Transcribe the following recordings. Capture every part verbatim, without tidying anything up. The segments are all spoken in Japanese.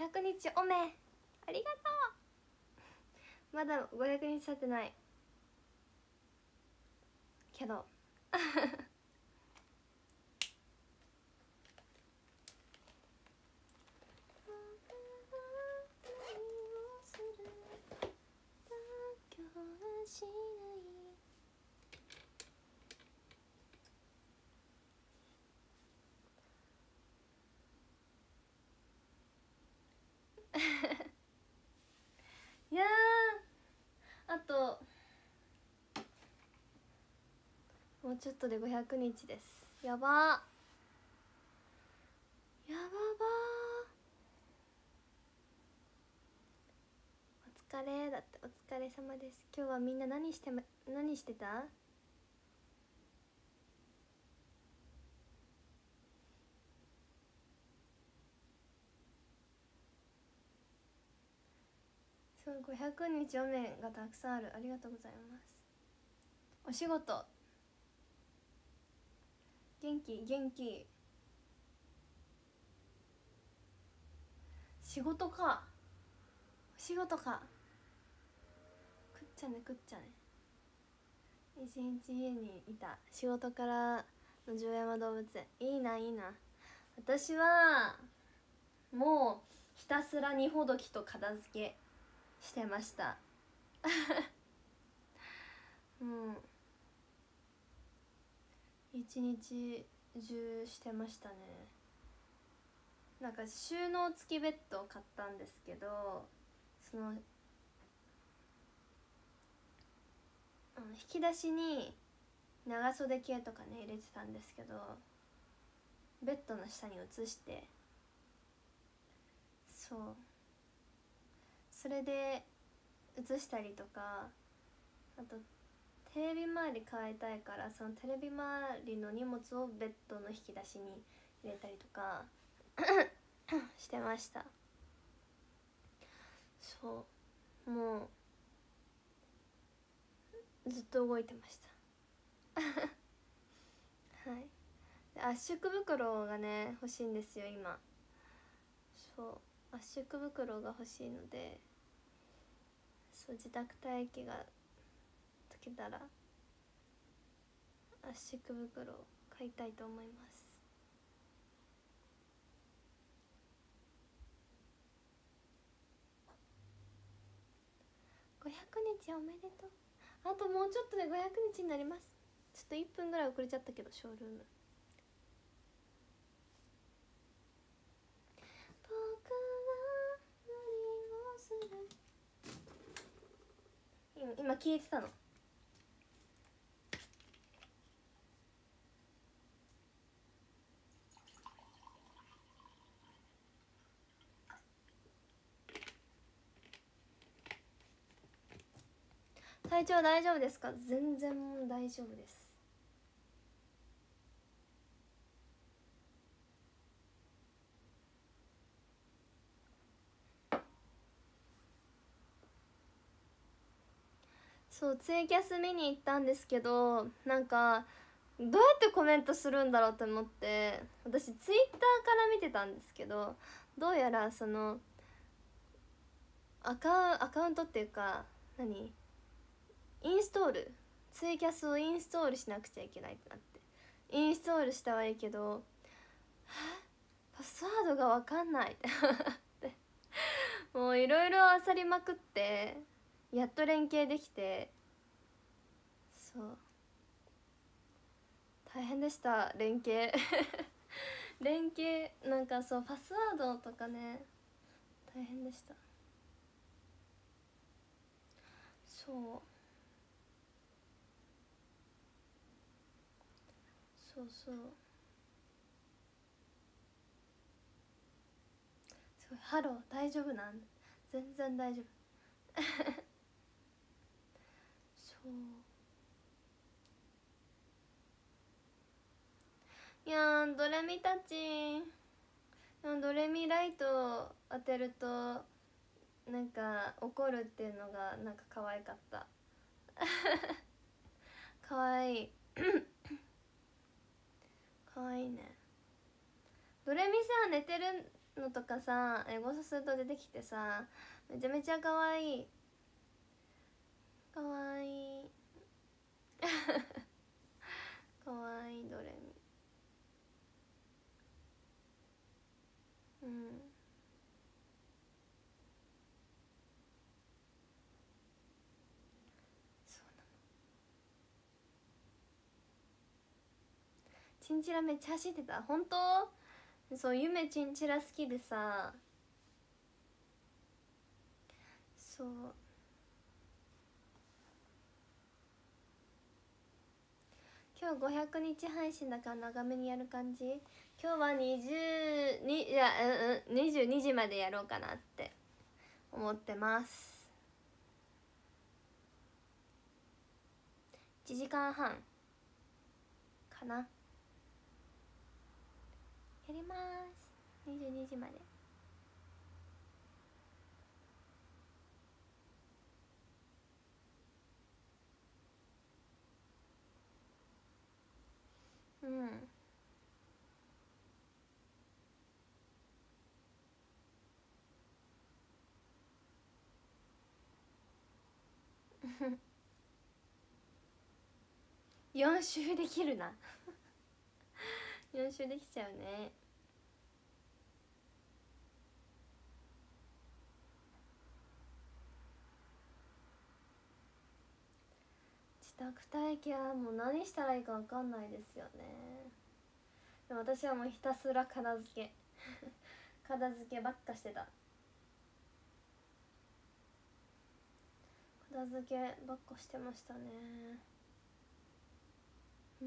ひゃくにちおめありがとう。まだごひゃくにち経ってないけどいやー、あともうちょっとでごひゃくにちです。やばーやばばー。お疲れだって。お疲れ様です。今日はみんな何してま、何してた？そう、ごひゃくにちおめがたくさんある。ありがとうございます。お仕事元気元気。仕事か仕事か。くっちゃねくっちゃね。一日家にいた。仕事からの城山動物園。いいないいな。私はもうひたすら荷ほどきと片付けしてましたもう一日中してましたね。なんか収納付きベッドを買ったんですけど、その引き出しに長袖系とかね入れてたんですけど、ベッドの下に移して、そうそれで移したりとか、あとテレビ周り変えたいから、そのテレビ周りの荷物をベッドの引き出しに入れたりとかしてました。そうもうずっと動いてましたはい。圧縮袋がね欲しいんですよ今。そう圧縮袋が欲しいので、そう自宅待機が解けたら圧縮袋を買いたいと思います。ごひゃくにちおめでとう。あともうちょっとでごひゃくにちになります。ちょっといっぷんぐらい遅れちゃったけど、ショールーム。僕は何をする。今今聞いてたの。体調大丈夫ですか？全然大丈夫です。そうツイキャス見に行ったんですけど、なんかどうやってコメントするんだろうと思って、私ツイッターから見てたんですけど、どうやらそのアカウアカウントっていうか、何インストール、ツイキャスをインストールしなくちゃいけないってなって、インストールしたはいいけど、パスワードが分かんないってもういろいろ漁りまくって、やっと連携できて、そう大変でした連携連携なんかそうパスワードとかね大変でした。そうそうそうすごい。ハロー大丈夫なん？全然大丈夫そういやードレミたち、ドレミライト当てるとなんか怒るっていうのがなんか可愛かった可愛い可愛いね。ドレミさ寝てるのとかさエゴサすると出てきてさ、めちゃめちゃ可愛い可愛い可愛いドレミ。うん、そうなの。チンチラめっちゃ走ってた。本当？そう、ゆめチンチラ好きでさ、そう、今日ごひゃくにち配信だから長めにやる感じ。今日はにじゅうにいやうんうんにじゅうにじまでやろうかなって思ってます。いちじかんはんかな。やります。にじゅうにじまで。うんよん週できるなよん週できちゃうね。自宅待機はもう何したらいいか分かんないですよね。でも私はもうひたすら片付け片付けばっかしてた。片付けばっかしてましたね。うん、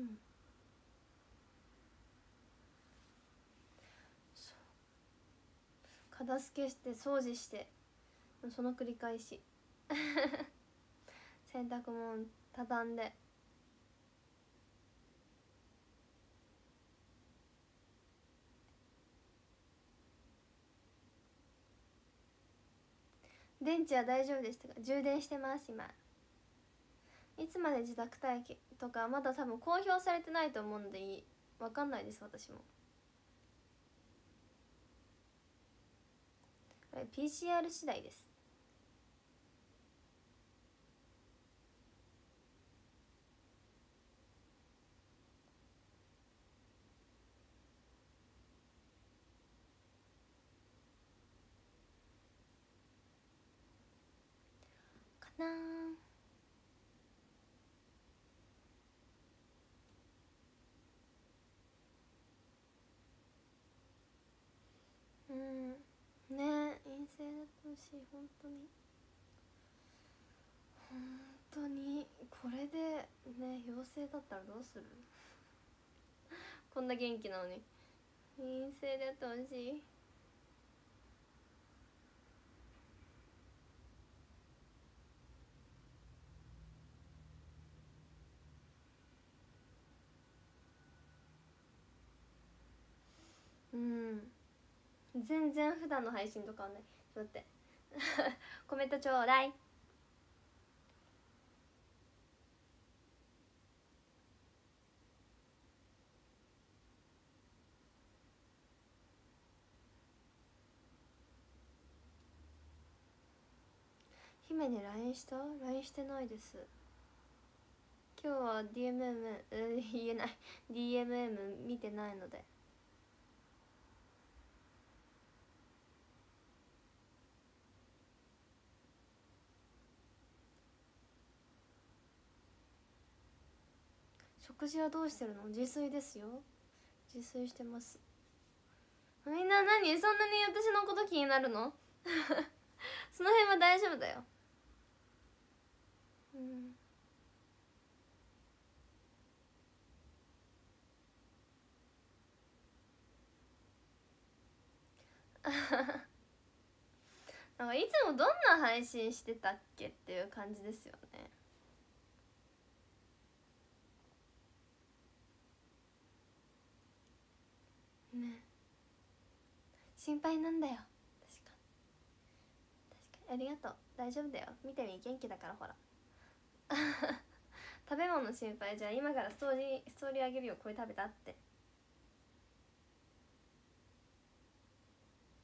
そう片付けして掃除してその繰り返し洗濯物畳んで。電池は大丈夫でしたか？充電してます今。いつまで自宅待機とかまだ多分公表されてないと思うのでいい分かんないです私も。あれ ピーシーアール 次第です。かなー。うんね、陰性だってほしい本当に本当に。これでね陽性だったらどうするこんな元気なのに。陰性であってほしい。うん、全然普段の配信と変わんない。ちょっと待ってコメントちょうだい。姫に ライン した？ ライン してないです。今日は ディーエムエム、えー、言えない ディーエムエム 見てないので。食事はどうしてるの？自炊ですよ。自炊してます。みんな何そんなに私のこと気になるのその辺は大丈夫だよ。うんなんかいつもどんな配信してたっけっていう感じですよね。ね、心配なんだよ。確か確かにありがとう。大丈夫だよ。見てみ元気だからほら食べ物心配。じゃあ今からストーリーストーリーあげるよ。これ食べたって。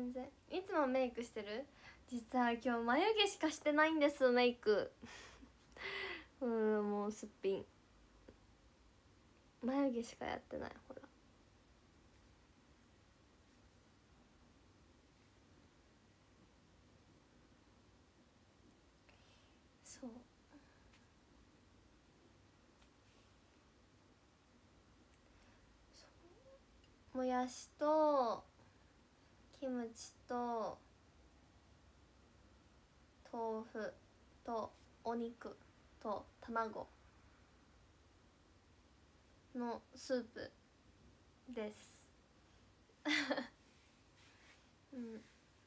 全然いつもメイクしてる。実は今日眉毛しかしてないんです、メイクうんもうすっぴん眉毛しかやってない。ほらそうもやしとキムチと豆腐とお肉と卵のスープですうん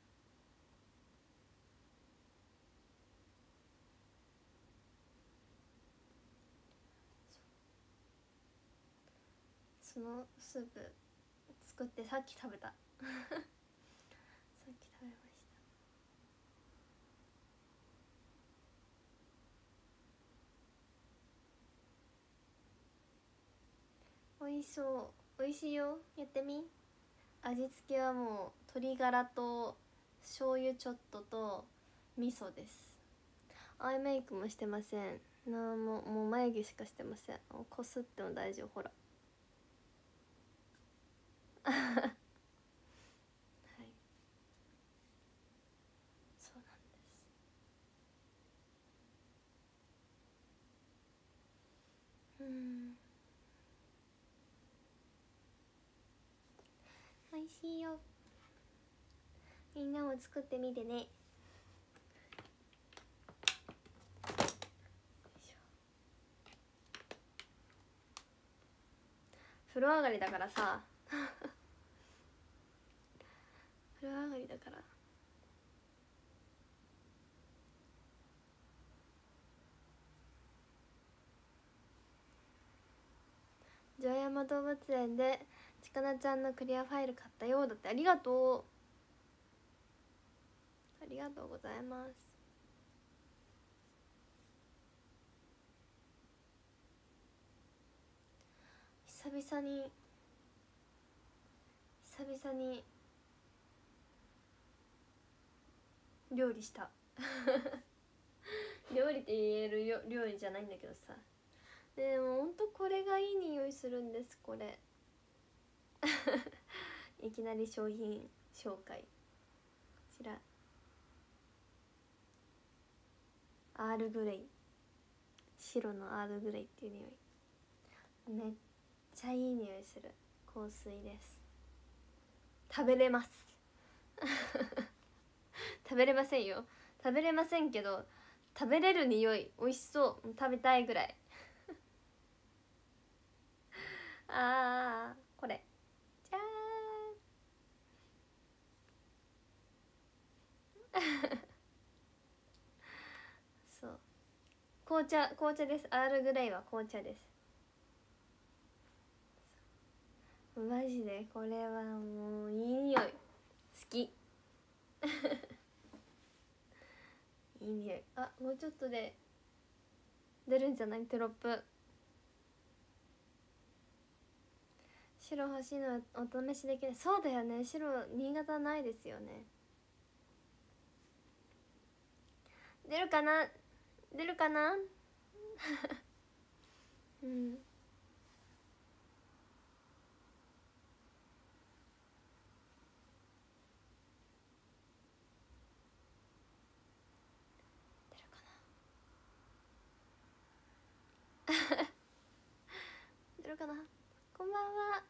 そのスープ作ってさっき食べたさっき食べました。美味しそう。美味しいよ。やってみ。味付けはもう鶏ガラと醤油ちょっとと味噌です。アイメイクもしてません。なんももう眉毛しかしてません。こすっても大丈夫。ほらはいそうなんです。うん美味しいよ。みんなも作ってみてね。風呂上がりだからさ風呂上がりだから城山動物園でちかなちゃんのクリアファイル買ったよ。だって。ありがとうありがとうございます。久々に久々に料理した料理って言えるよ料理じゃないんだけどさ。でもほんとこれがいい匂いするんです。これいきなり商品紹介。こちらアールグレイ、白のアールグレイっていう匂い。めっちゃいい匂いする香水です。食べれます食べれませんよ。食べれませんけど食べれる匂い。美味しそう。食べたいぐらいあーこれじゃーんそう紅茶紅茶です。アールグレイは紅茶です。マジでこれはもういい匂い。好きいい匂い。あもうちょっとで出るんじゃない？テロップ。白欲しいのはお試しできない。そうだよね。白新潟ないですよね。出るかな出るかなうん出るかな出るかな。こんばんは。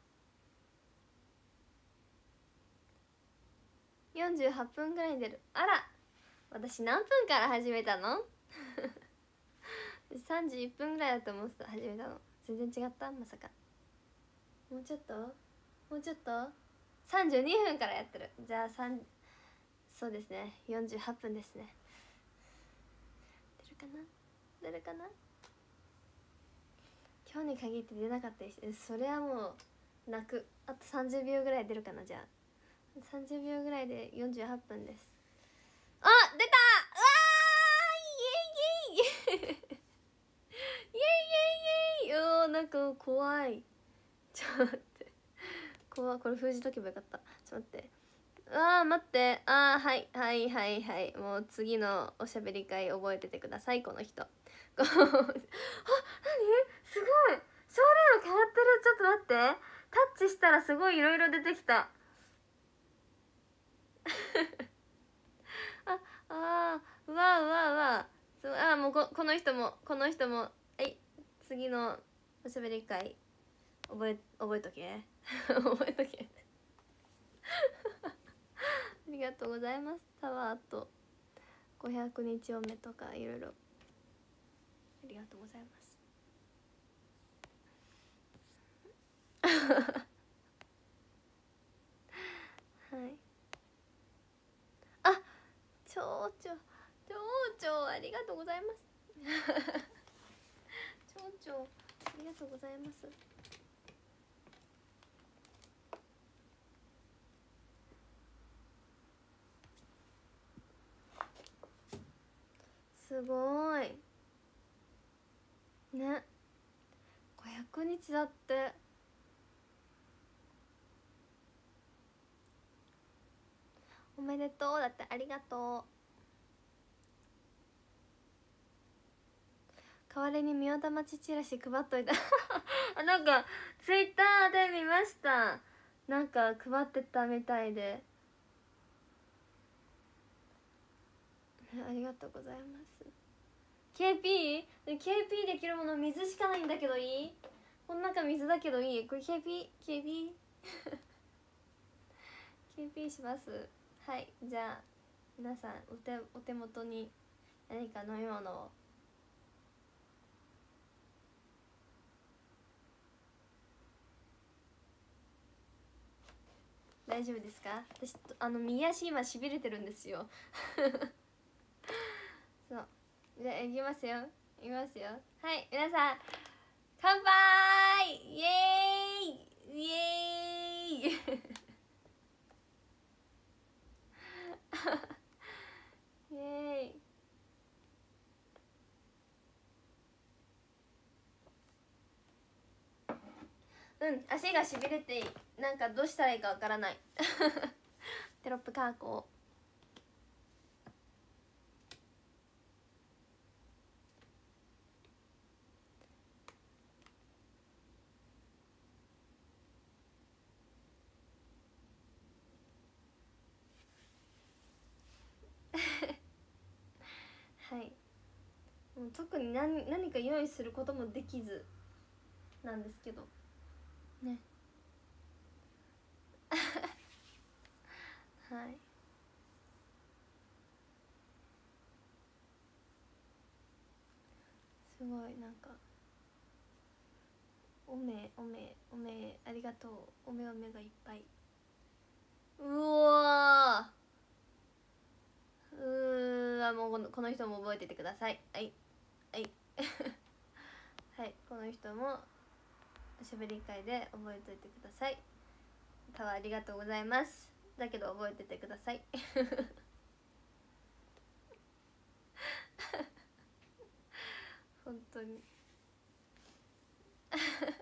よんじゅうはっぷんぐらいに出る。あら私何分から始めたのさんじゅういっぷんぐらいだと思ってた。始めたの全然違った。まさか。もうちょっともうちょっとさんじゅうにふんからやってる。じゃあさんそうですねよんじゅうはっぷんですね。出るかな出るかな。今日に限って出なかったりして、それはもう泣く。あとさんじゅうびょうぐらい出るかな。じゃあさんじゅうびょうぐらいでよんじゅうはっぷんです。あ出た。うわーイエイイエイイエイイエイイエイおーなんか怖い。ちょっと待って怖い。これ封じとけばよかった。ちょっと待ってあー待って、あーはいはいはいはい、もう次のおしゃべり会覚えててください、この人。こうあ、何すごい、ショールーム変わってる。ちょっと待って、タッチしたらすごいいろいろ出てきた。ああー、うわうわうわ、そう、あーもうここの人もこの人も、はい、次のおしゃべり会覚え覚えとけ覚えとけありがとうございます。タワーとごひゃくにちおめとかいろいろありがとうございます。はい、あ、ちょうちょちょうちょありがとうございますちょうちょありがとうございます。すごいね、ごひゃくにちだって。おめでとうだって、ありがとう。代わりに宮田町チラシ配っといたあ、なんかツイッターで見ました。なんか配ってたみたいで、ありがとうございます。 ケーピー？ ケーピー できるもの水しかないんだけどいい？この中水だけどいい？これ ケーピー？ ケーピー？ ケーピー します。はい、じゃあ皆さんお手お手元に何か飲み物を。大丈夫ですか？私あの右足今しびれてるんですよそう、じゃあいきますよ、いきますよ。はい、皆さん乾杯、イエーイイエーイイエーイ。うん、足がしびれてなんかどうしたらいいかわからないテロップ加工はい、もう特に何何か用意することもできずなんですけどねはい、すごいなんかおめおめおめありがとう、おめおめがいっぱい。うわー、うーわ、もうこのこの人も覚えててください。はいはいはいこの人もおしゃべり会で覚えておいてください。タワーありがとうございます。だけど覚えててください本当にあ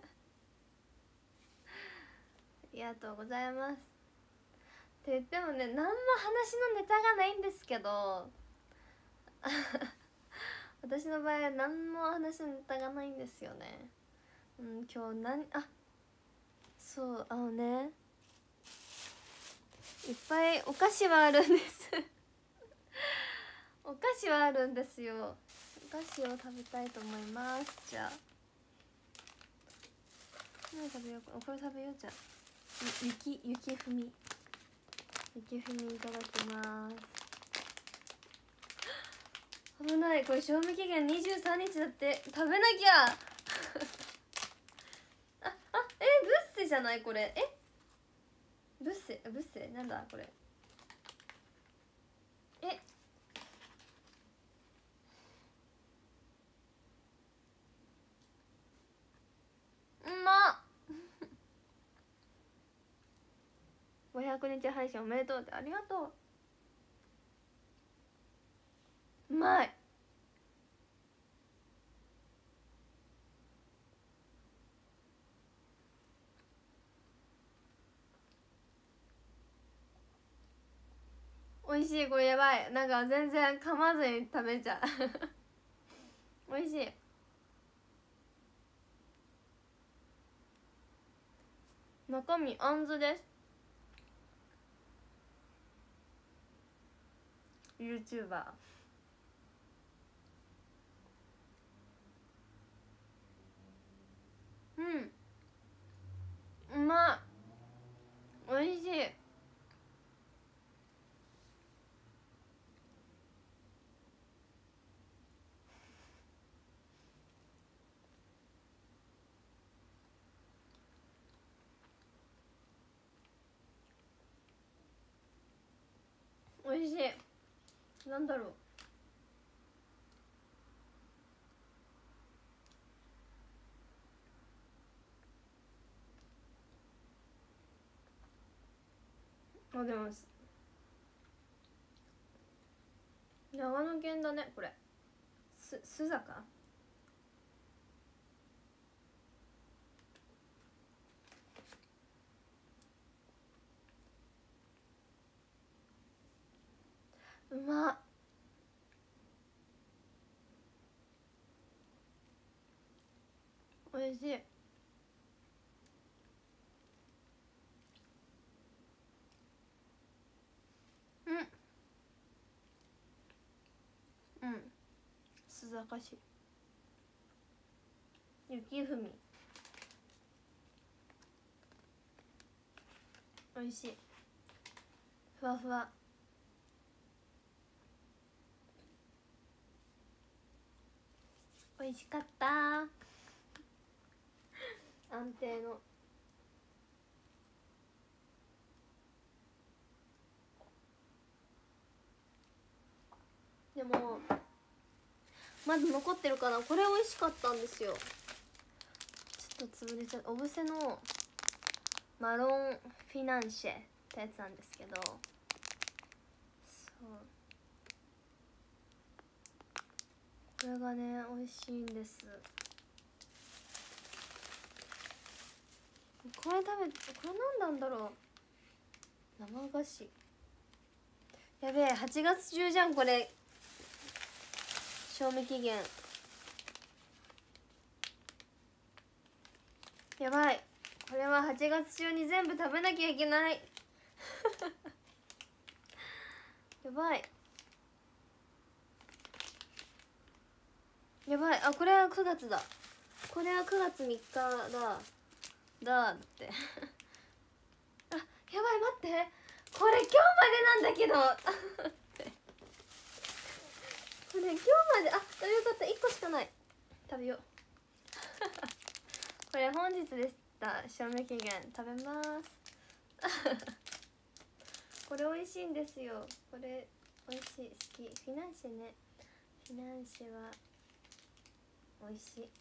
りがとうございます。って言ってもね、何も話のネタがないんですけど私の場合は何も話のネタがないんですよね。うん、今日何、あ、そうあのね、いっぱいお菓子はあるんですお菓子はあるんですよ。お菓子を食べたいと思います。じゃあ何食べようか、これ食べよう。じゃあ雪雪踏み雪踏みいただきます。危ない、これ賞味期限にじゅうさんにちだって、食べなきゃああ、えブッセじゃないこれ、えブッセブッセなんだこれ、えうまっごひゃくにち配信おめでとうって、ありがとう。うまい。 美味しい。これやばい。なんか全然噛まずに食べちゃう美味しい。中身あんずです。 YouTuber。 うん、うまい。美味しい。美味しい。なんだろう。あ、でも長野県だねこれ。す須坂。うまっ。美味しい。うんうん。須坂市雪踏み。美味しい。ふわふわ。美味しかった。安定の。でもまだ残ってるかな。これ美味しかったんですよ。ちょっと潰れちゃう。オブセのマロンフィナンシェってやつなんですけど、そうこれがね美味しいんです。これ食べこれ何なんだろう。生菓子。やべえ、はちがつ中じゃんこれ。賞味期限やばい。これははちがつ中に全部食べなきゃいけないやばいやばい。あ、これはくがつだ。これはくがつみっかだだってあ、やばい、待って、これ今日までなんだけどこれ今日まで。あ、ということいっこしかない。食べようこれ本日でした。賞味期限。食べますこれ美味しいんですよ。これ美味しい。好き。フィナンシェね。フィナンシェは美味しい。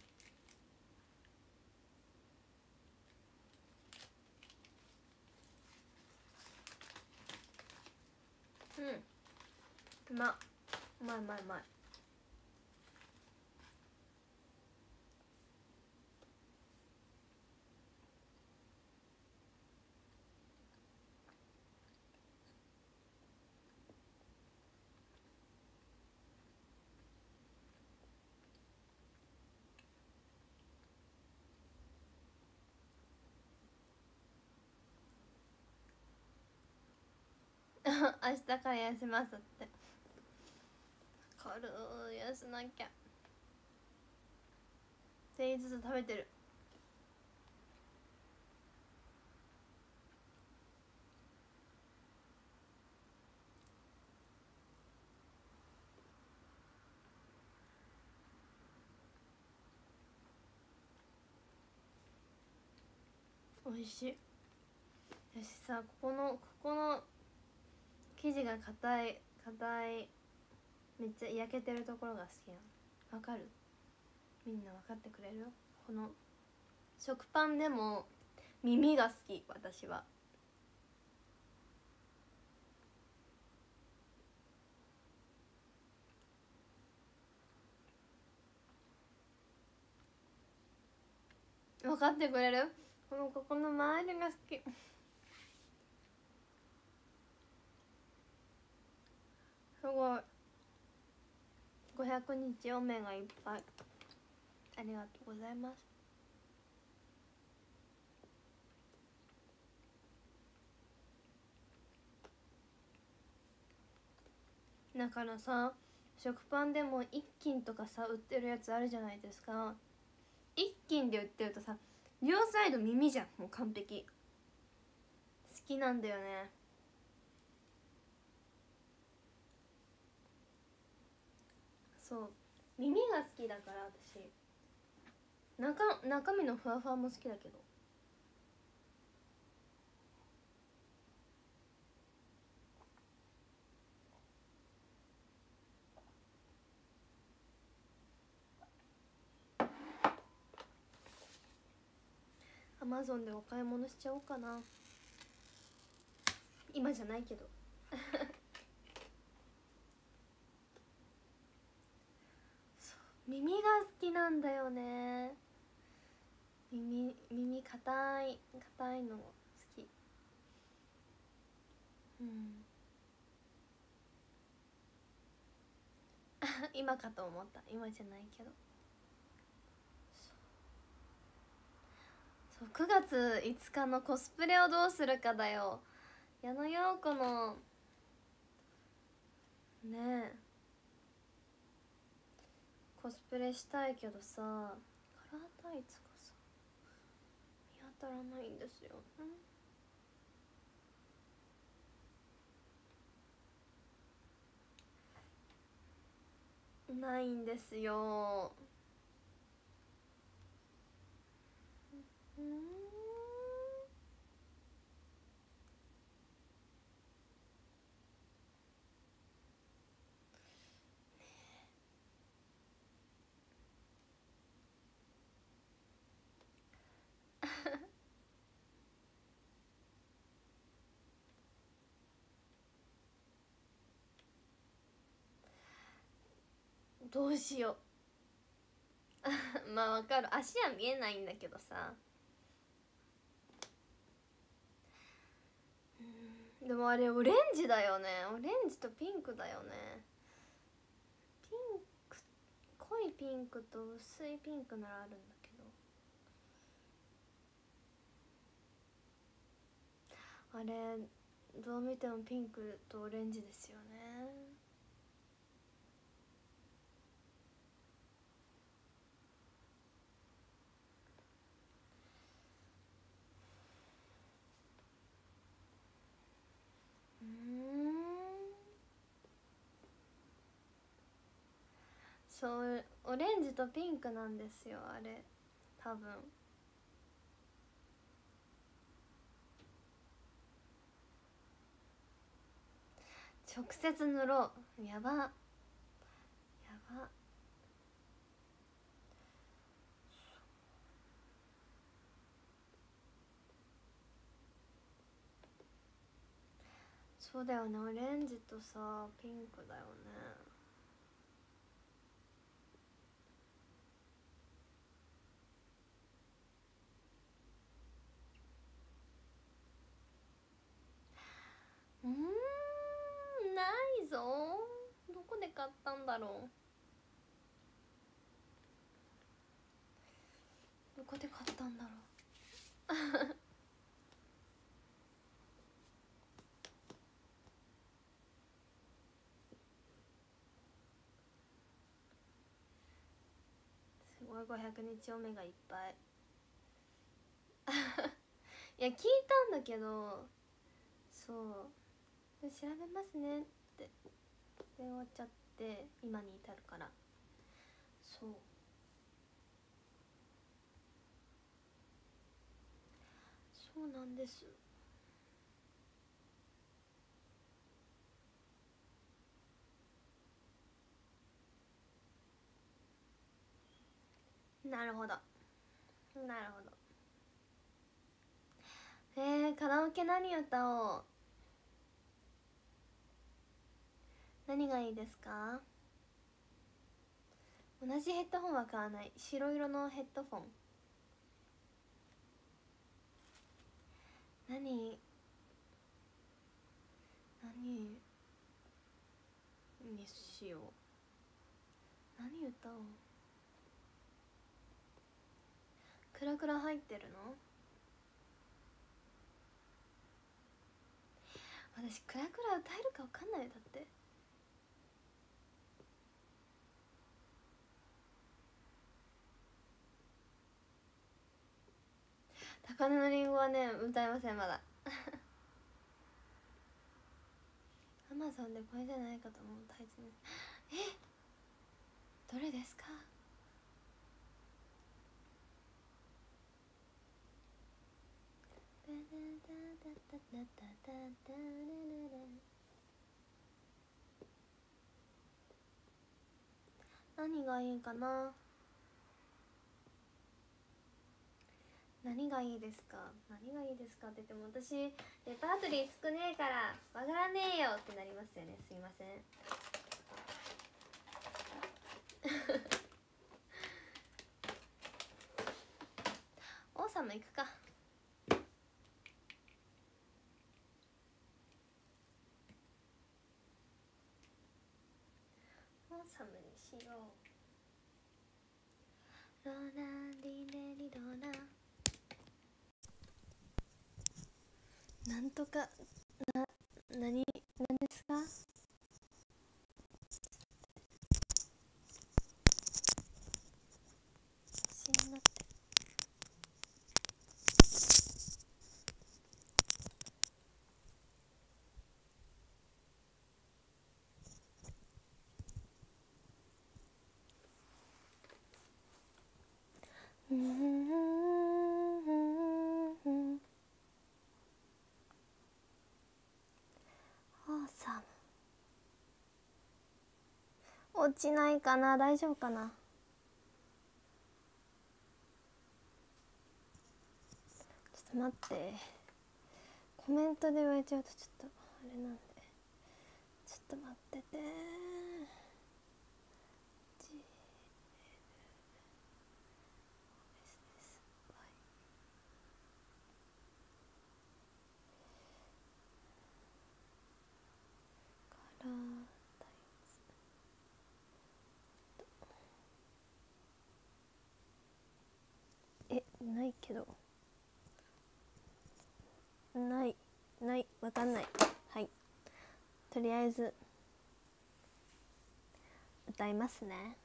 うん、うまっ。うまいうまいうまい。明日から休ますって。軽いやすなきゃ。全員ずつ食べてる。美味しい。私さ、ここのここの生地が硬い硬いめっちゃ焼けてるところが好きなの。わかる？みんな分かってくれる？この食パンでも耳が好き、私は。分かってくれる？このここの周りが好きすごいごひゃくにちおめがいっぱい、ありがとうございます。だからさ、食パンでも一斤とかさ売ってるやつあるじゃないですか。一斤で売ってるとさ、両サイド耳じゃん、もう完璧。好きなんだよね。そう、耳が好きだから私。中中身のふわふわも好きだけど。アマゾンでお買い物しちゃおうかな。今じゃないけどそう耳が好きなんだよね。耳耳硬い硬いの好き。うん今かと思った。今じゃないけど。そうくがついつかのコスプレをどうするかだよ。矢野陽子のねえコスプレしたいけどさ、カラータイツがさ見当たらないんですよ。ないんですよ。うんどうしようまあわかる、足は見えないんだけどさ。でもあれオレンジだよね。オレンジとピンクだよね。ピンク、濃いピンクと薄いピンクならあるんだけど、あれどう見てもピンクとオレンジですよね。うーんそうオレンジとピンクなんですよあれ多分。直接塗ろう。やばやば。そうだよね、オレンジとさピンクだよね。うーんないぞ。どこで買ったんだろう。どこで買ったんだろうすごいごひゃくにちおめがいっぱいいや聞いたんだけど、そう調べますねってで終わっちゃって今に至るから。そうそうなんです。なるほどなるほど。えー、カラオケ何歌おう。何がいいですか。同じヘッドホンは買わない。白色のヘッドフォン。何何にしよう。何歌おう。クラクラ入ってるの？私クラクラ歌えるか分かんないよ。だって高嶺のりんごはね歌えませんまだアマゾンでこれじゃないかと思うタイツね。えどれですか？何がいいかな。何がいいですか何がいいですかって言っても私レパートリー少ねえからわからねえよってなりますよね。すいません王様行くか。王様にしよう。ローランディレリローラなんとかな、なに、なんですか？死んだって。うんうんうんうん落ちないかな。大丈夫かな。ちょっと待って、コメントで言われちゃうとちょっとあれなんで、ちょっと待ってて。え、ないけどないないわかんない。はい、とりあえず歌いますね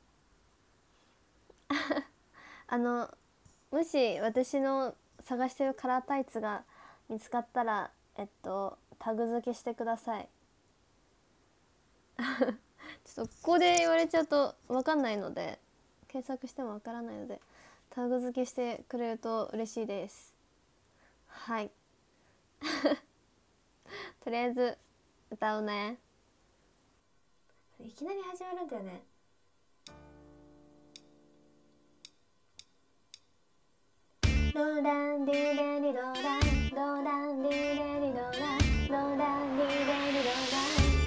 あのもし私の探してるカラータイツが見つかったらえっとタグ付けしてくださいちょっとここで言われちゃうと分かんないので、検索しても分からないのでタグ付けしてくれると嬉しいです。はいとりあえず歌うね。いきなり始まるんだよね。ローランディレリローランローランディレリローランローランディレリローラン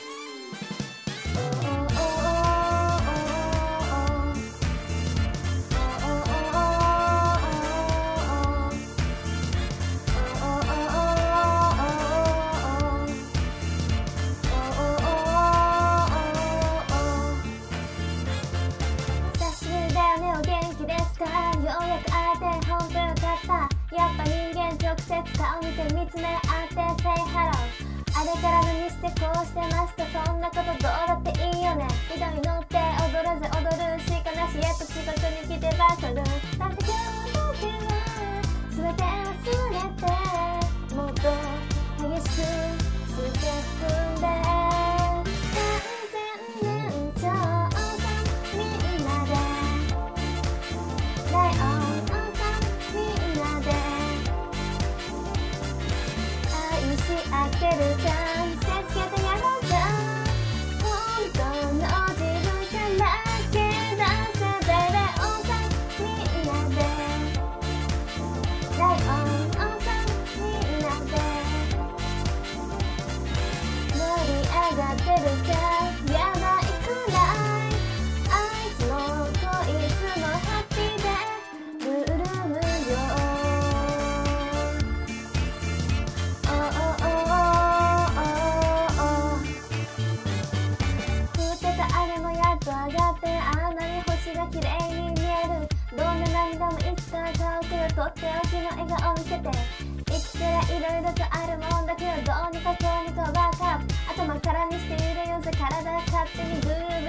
やっぱ人間直接顔見て見つめ合って Say hello あれから何してこうしてましたそんなことどうだっていいよね緑乗って踊らず踊るしかなしやっと近くに来てバトルだって今日の時は全て忘れてもっと激しくステップで完全燃焼さみんなでライオン愛ってるか見せつけてやろうぜ本当の自分さらけ出せベレオンさんみんなでライオンオンさん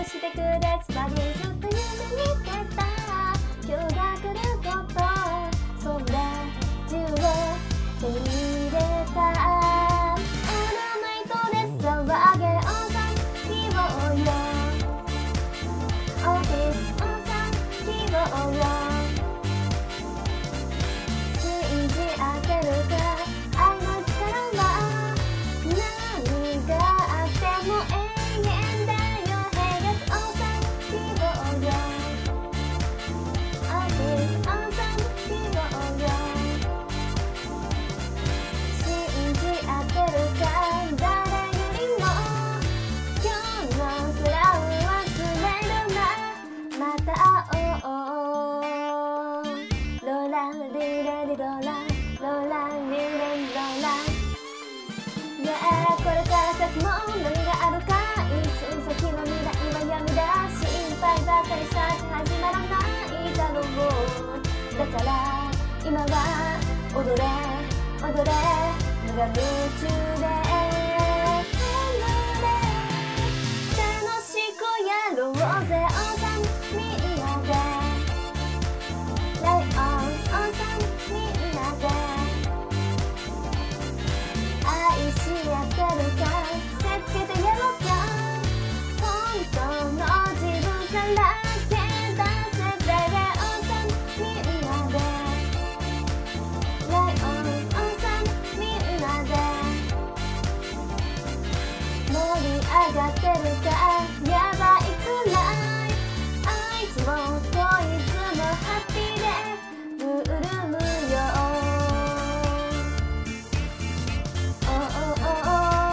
してくれつまりずっと夢見てた今日が来ることそんな自由を手に入れたオールナイトで騒げおさ希望よオフィスおさ希望よ信じ当てるか愛の力は何があっても永遠だよ平安おさ希望よオフィスおさ希望よ信じ当てるか誰よりも今日の空を忘れるなまた会おうローランリレリローランローランリレリローラン Yeah これから先も何があるか一寸先の未来は闇だ心配ばかりさせ始まらないだろうだから今は踊れ踊れ無我夢中で楽しくやろうぜおさんみんなでライオンおさんみんなで愛し合ってるかせつけてやろうか本当の自分さらけ出せベベおさんみんなでライオンおさんみんなで盛り上がってるかやばいくらいあいつもこいつもハッピーでルール無用おおおお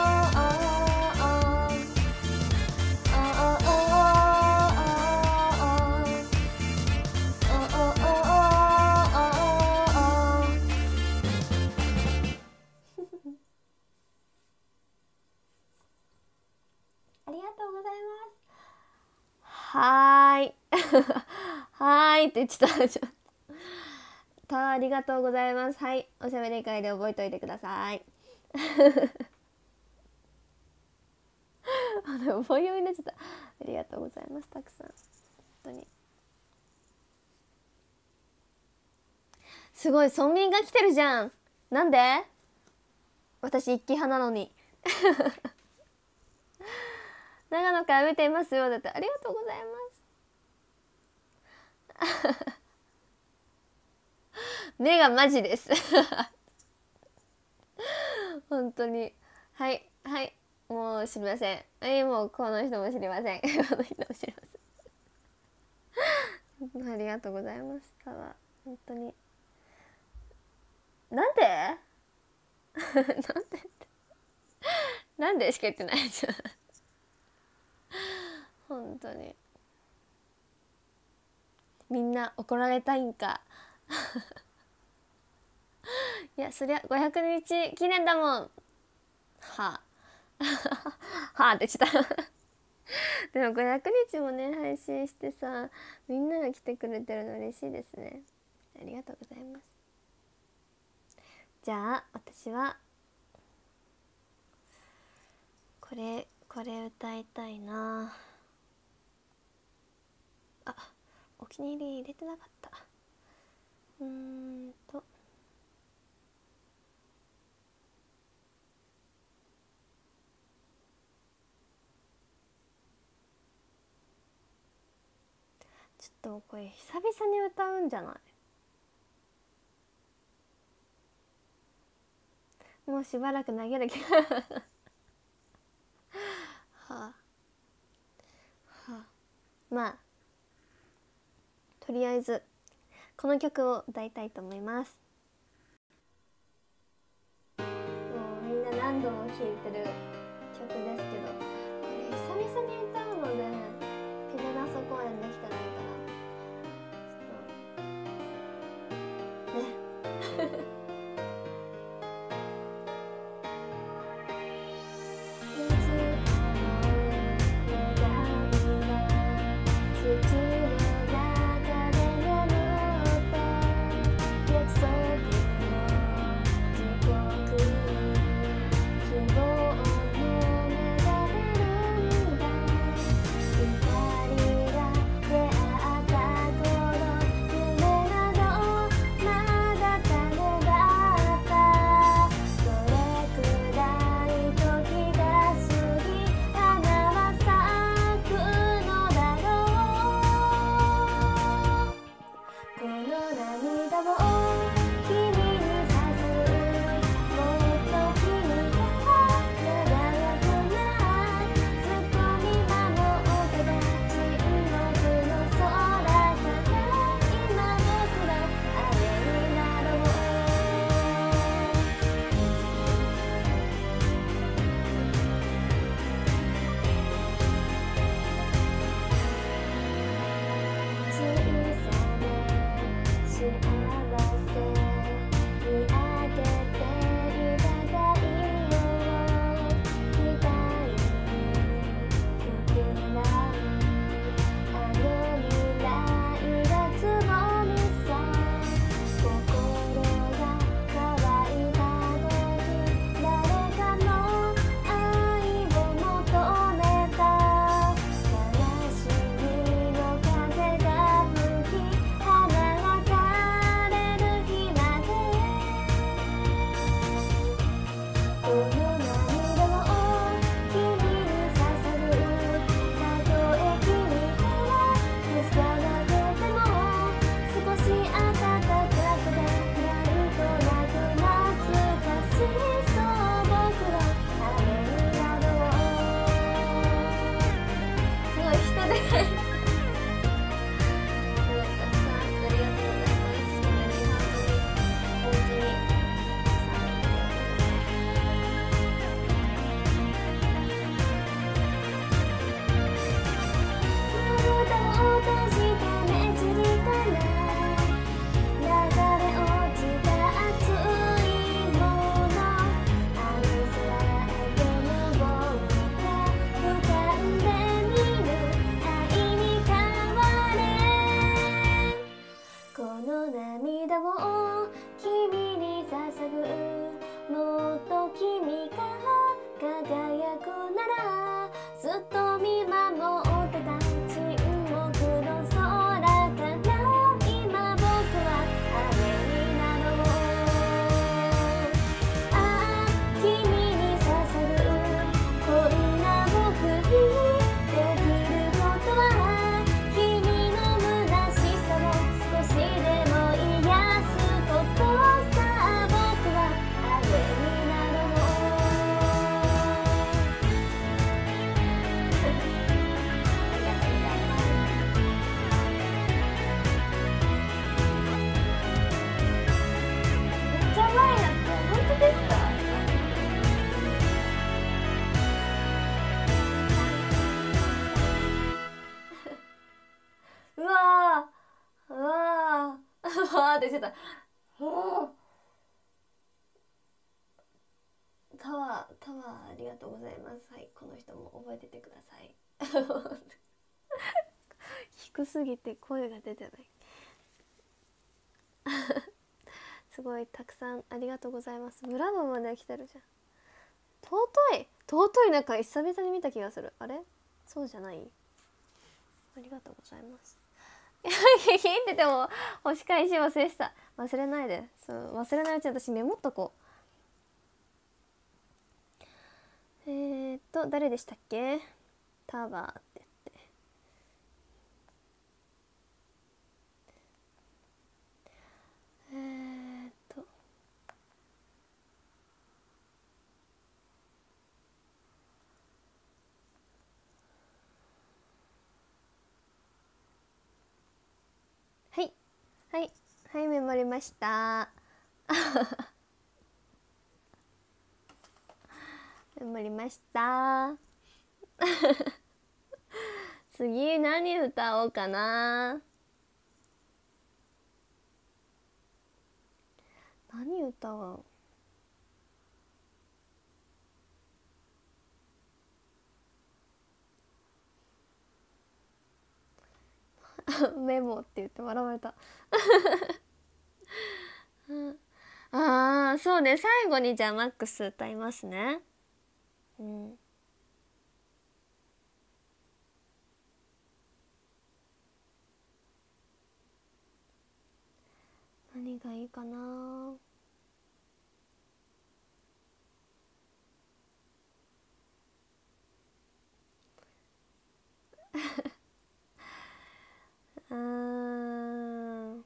ありがとうございます。はーいはーいって言ってたちょっとありがとうございます。はい、おしゃべり会で覚えておいてくださいあでも棒読みになっちゃった。ありがとうございます。たくさん本当にすごい村民が来てるじゃん。なんで私一期派なのに長野から見ていますよだってありがとうございます目がマジです本当にはいはいもう知りませんはいもうこの人も知りませんこの人も知りませんありがとうございましたわ本当になんでなんでなんでしか言ってないじゃん本当にみんな怒られたいんかいやそりゃごひゃくにち記念だもんはあはあって言っちゃったでもごひゃくにちもね配信してさみんなが来てくれてるの嬉しいですねありがとうございます。じゃあ私はこれこれ歌いたいなあお気に入り入れてなかったうーんとちょっとこれ久々に歌うんじゃないもうしばらく投げる気がはあはあまあとりあえずこの曲を歌いたいと思います。もうみんな何度も聴いてる曲ですけどこれ久々に歌うのでピレナソ公演できてないからちょっとね希望の目が出るんだって言ってた。タワータワーありがとうございます。はい、この人も覚えててください。低すぎて声が出てない。すごいたくさんありがとうございます。ブラボーまで来てるじゃん。尊い尊い、なんか久々に見た気がする。あれそうじゃない？ありがとうございます。いや聞いてても押し返し忘れした。忘れないで、そう忘れないうちに私メモっとこう。えーっと誰でしたっけ？タワーって言って、えーっとはいはいはいメモりました。メモりました。次何歌おうかな。何歌おう。メモって言って笑われた。うん、ああそうね、最後にじゃあマックス歌いますね。うん、何がいいかな。うーん、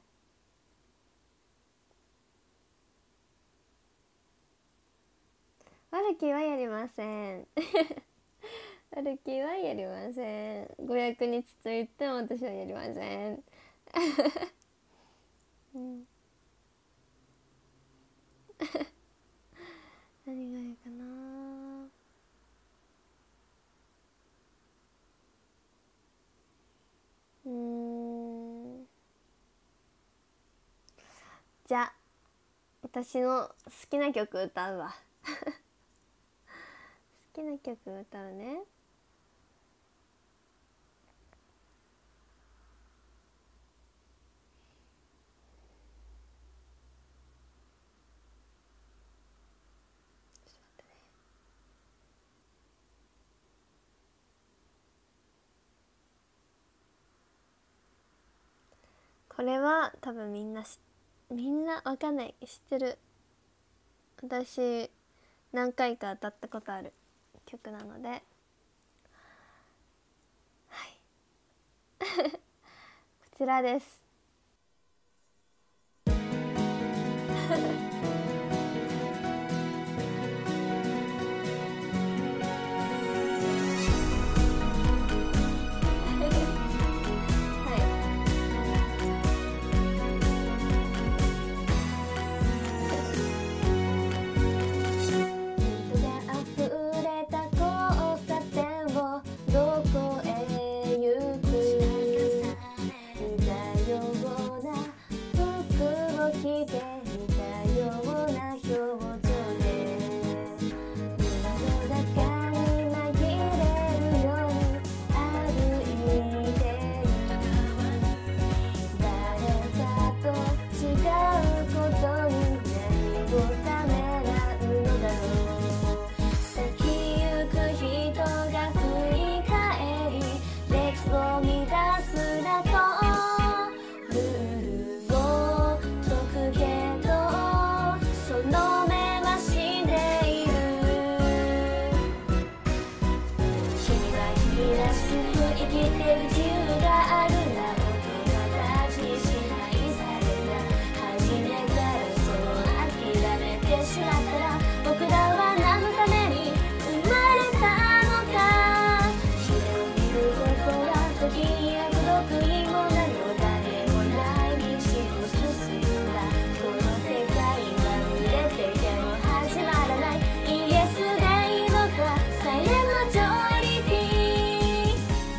悪気はやりません。悪気はやりません。ご役につついても私はやりません。うん、何がいいかな。うーん、じゃあ私の好きな曲歌うわ。好きな曲歌うね。これは多分みんなしみんなわかんない、知ってる。私何回か歌ったことある曲なので、はい。こちらです。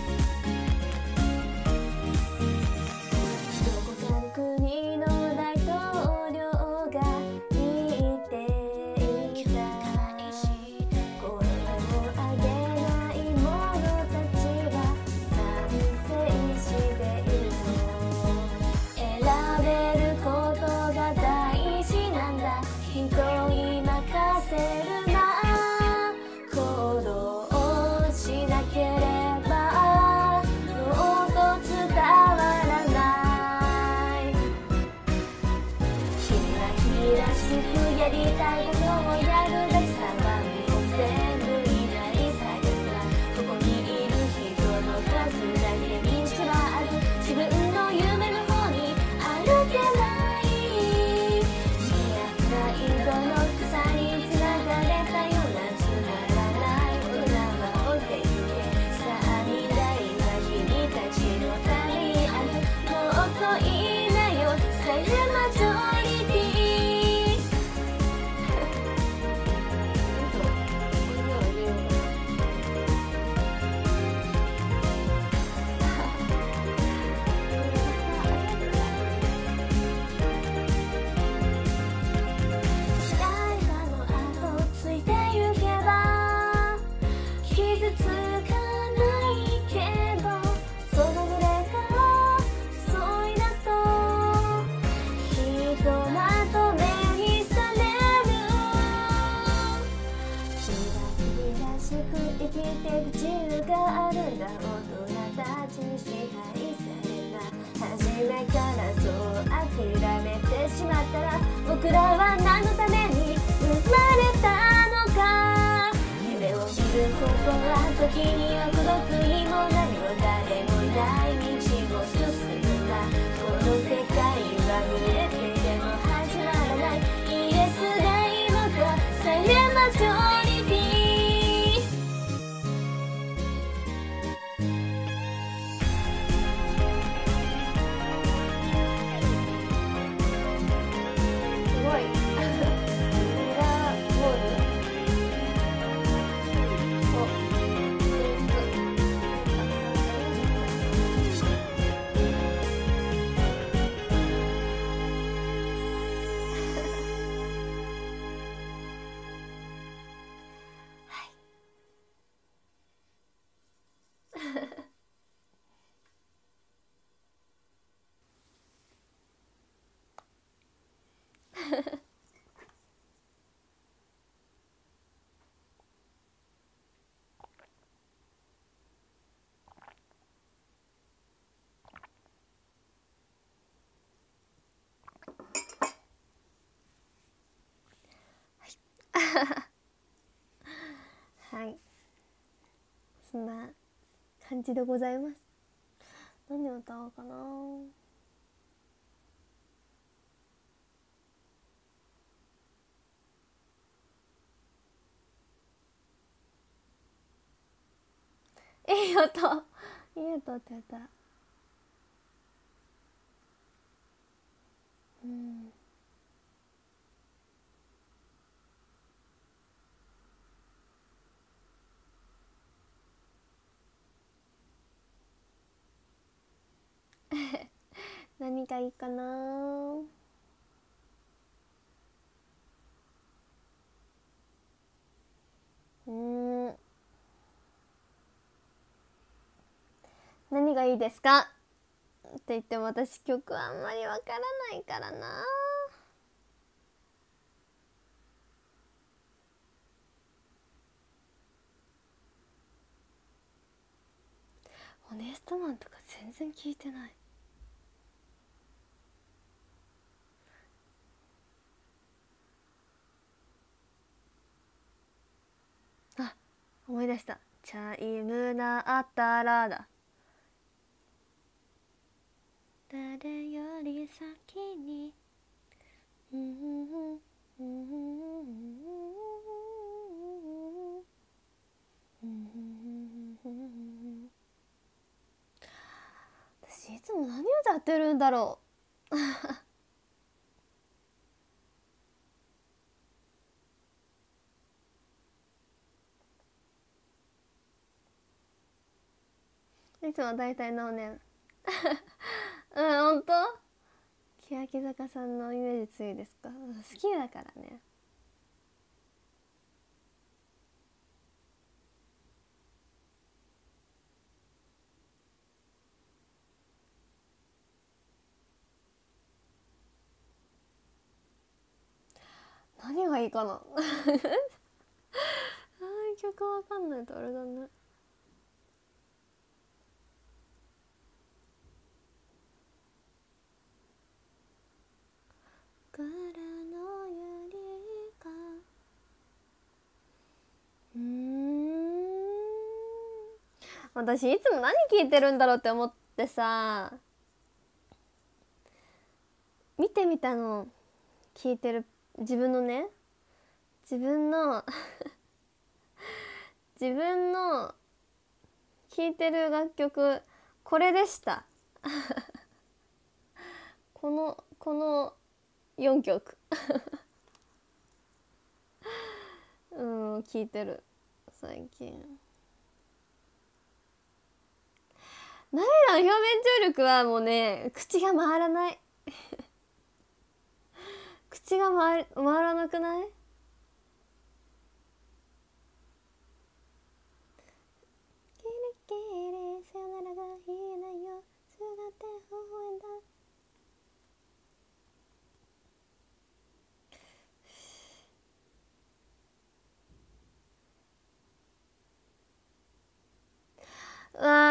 どこかの国のライト自由があるんだ。大人たちに支配されな初めからそう諦めてしまったら僕らは何のために生まれたのか。夢を見ることは時には孤独にもなるよ。誰もいない道を進むな。この世界は濡れてでも始まらない。イエスがいいのかサイレンマジョリティ。すごいミラーボールはい、そんな感じでございます。何を歌おうかな。いい音いい音ってやった。うん何がいいかな。うん何がいいですかって言っても私曲あんまりわからないからな。オネストマンとか全然聞いてない。あ、思い出した。チャイム鳴ったらだ。誰より先に私いつも何歌ってるんだろういつもだいたいノーネームうんほんと欅坂さんのイメージ強いですか。好きだからね。何がいいかなあー曲わかんないとあれだね。からのゆりかうーん私いつも何聞いてるんだろうって思ってさ見てみたの聞いてる自分のね自分の自分の聴いてる楽曲これでしたこのこのよんきょくうん聴いてる最近。ナミラの表面張力はもうね口が回らない口が回回らなくない。キリキリさよならが言えないよすがって微笑んだ。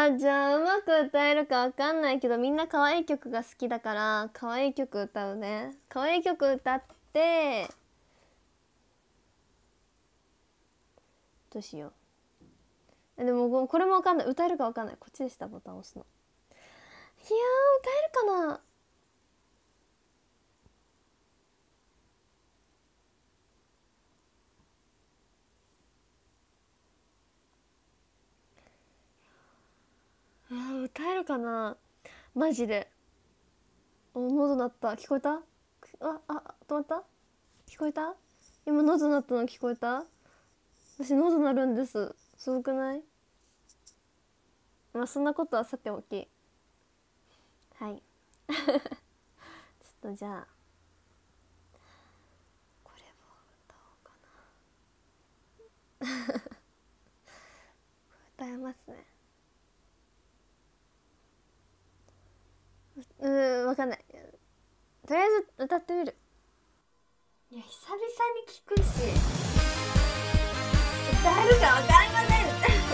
ー、じゃあうまく歌えるかわかんないけど、みんな可愛い曲が好きだから可愛い曲歌うね。可愛い曲歌って、どうしよう。でもこれもわかんない。歌えるかわかんない。こっちでした、ボタン押すの。いやー、歌えるかな。あー、歌えるかなマジで。お、喉鳴った。聞こえた？ああ、止まった？聞こえた？今喉鳴ったの聞こえた？私喉鳴るんです。すごくない？まあそんなことはさておき、はいちょっとじゃあこれを歌おうかな歌えますね。うーん、わかんない。とりあえず歌ってみる。いや、久々に聞くし歌えるかわかりません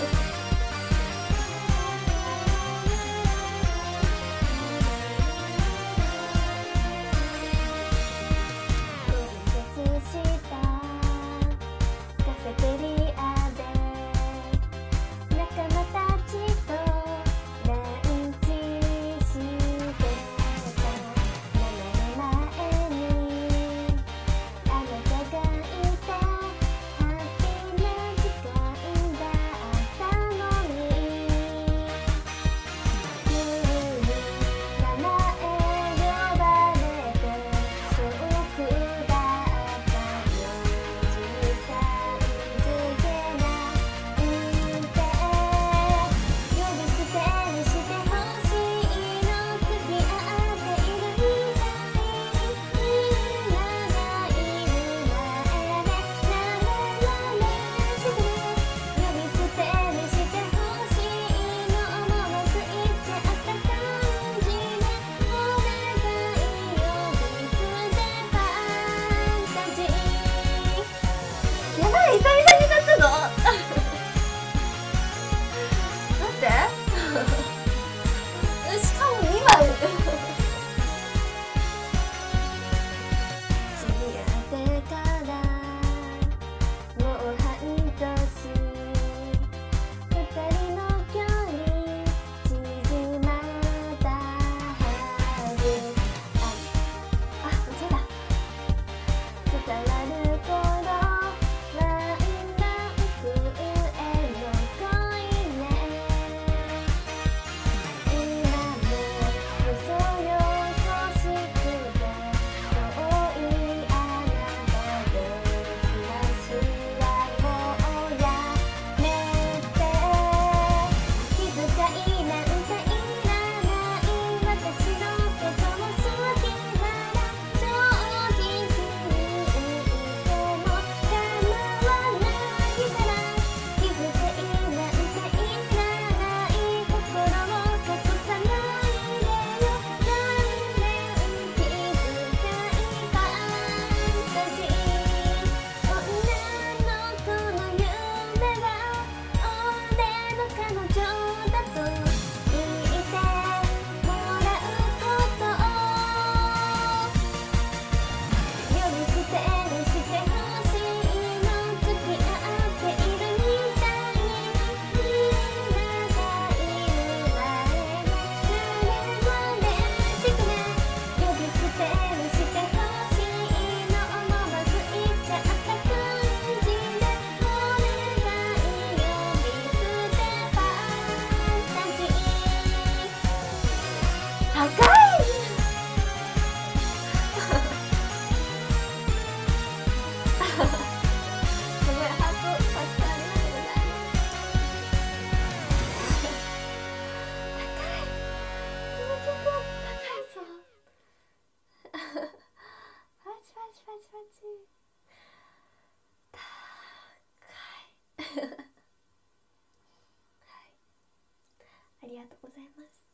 ありがとうございます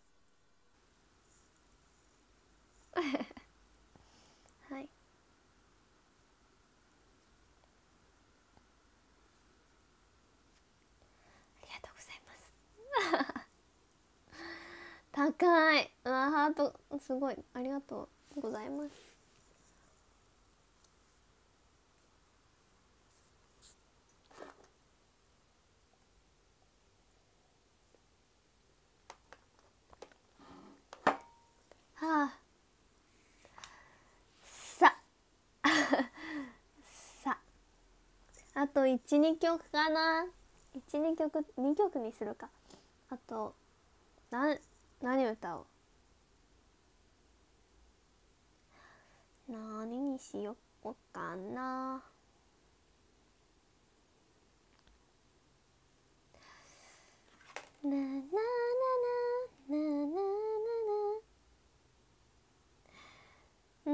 はい、ありがとうございますすごいありがとうございます。はあ、ささあといち、にきょくかな。いち、にきょく、にきょくにするか。あとな何歌おう。何にしよっかな。なななななななな。うー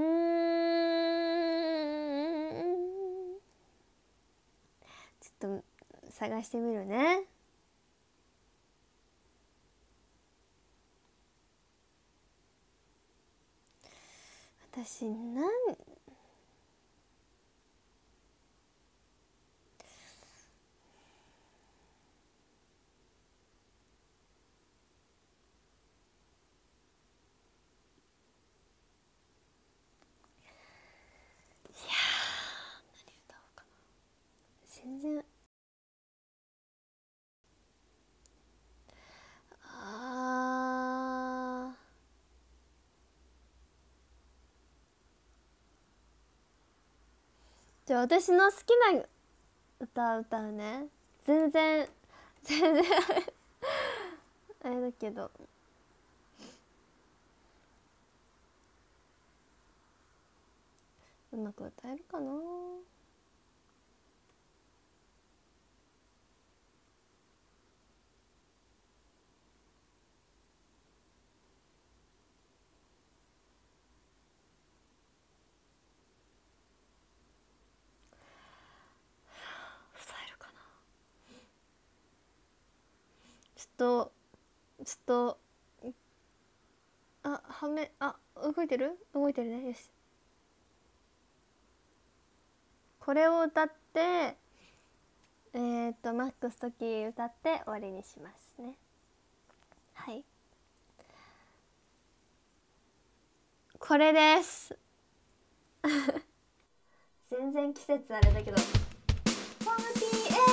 ん、ちょっと探してみるね。私なん全然あーじゃあ私の好きな歌歌うね。全然全然あれだけど、うまく歌えるかな。歌えるかな。ちょっとちょっとあはめあ動いてる動いてるね。よし、これを歌ってえー、っとマックス時歌って終わりにしますね。はい、これです全然季節あれだけどパーティーエ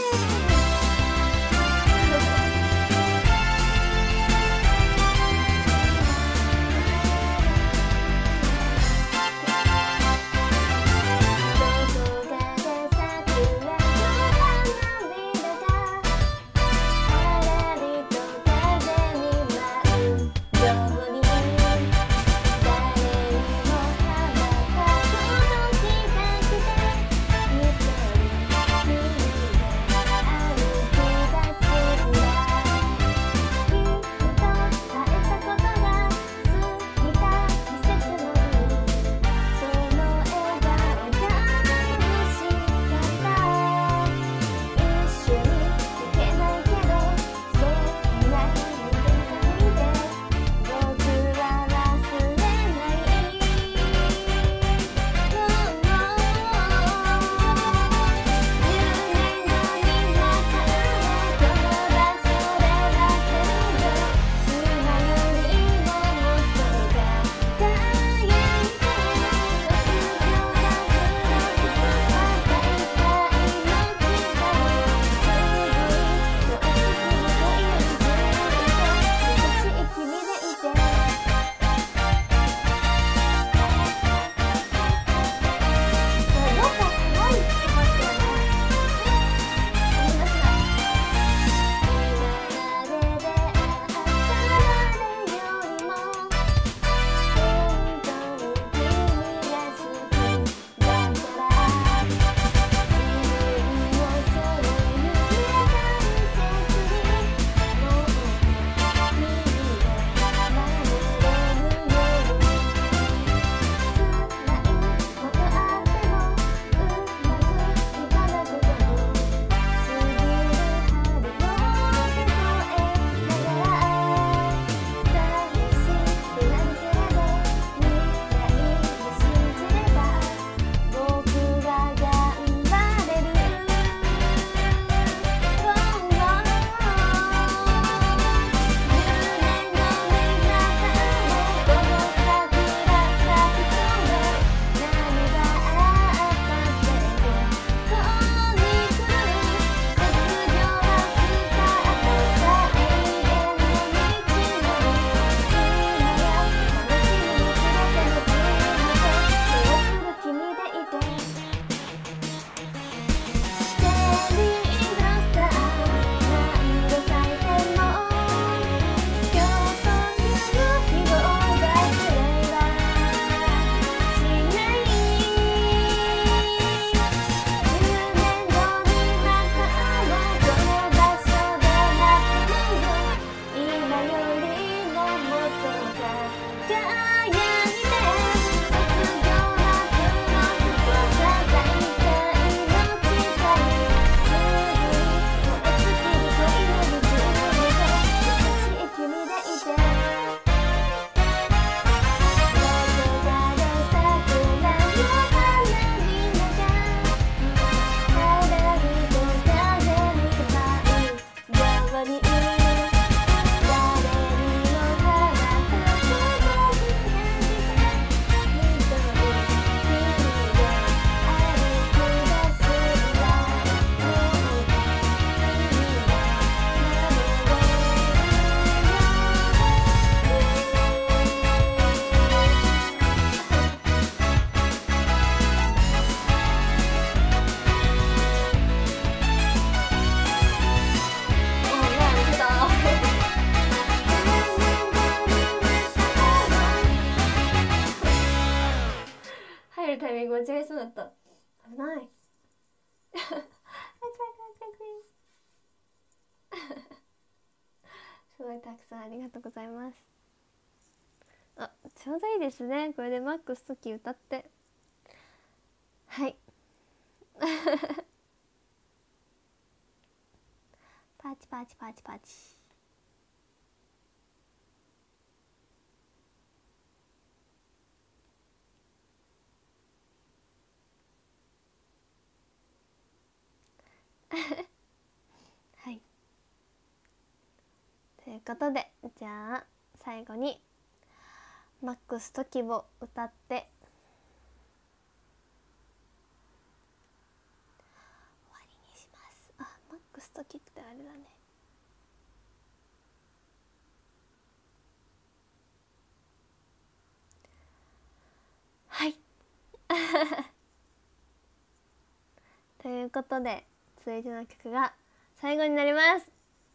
危ないすごいたくさんありがとうございます。あ、ちょうどいいですね。これでマックス時歌って、はいパチパチパチパチはいということで、じゃあ最後にマックス時を歌って終わりにします。あ、マックス時ってあれだね。はいということで、続いての曲が最後になります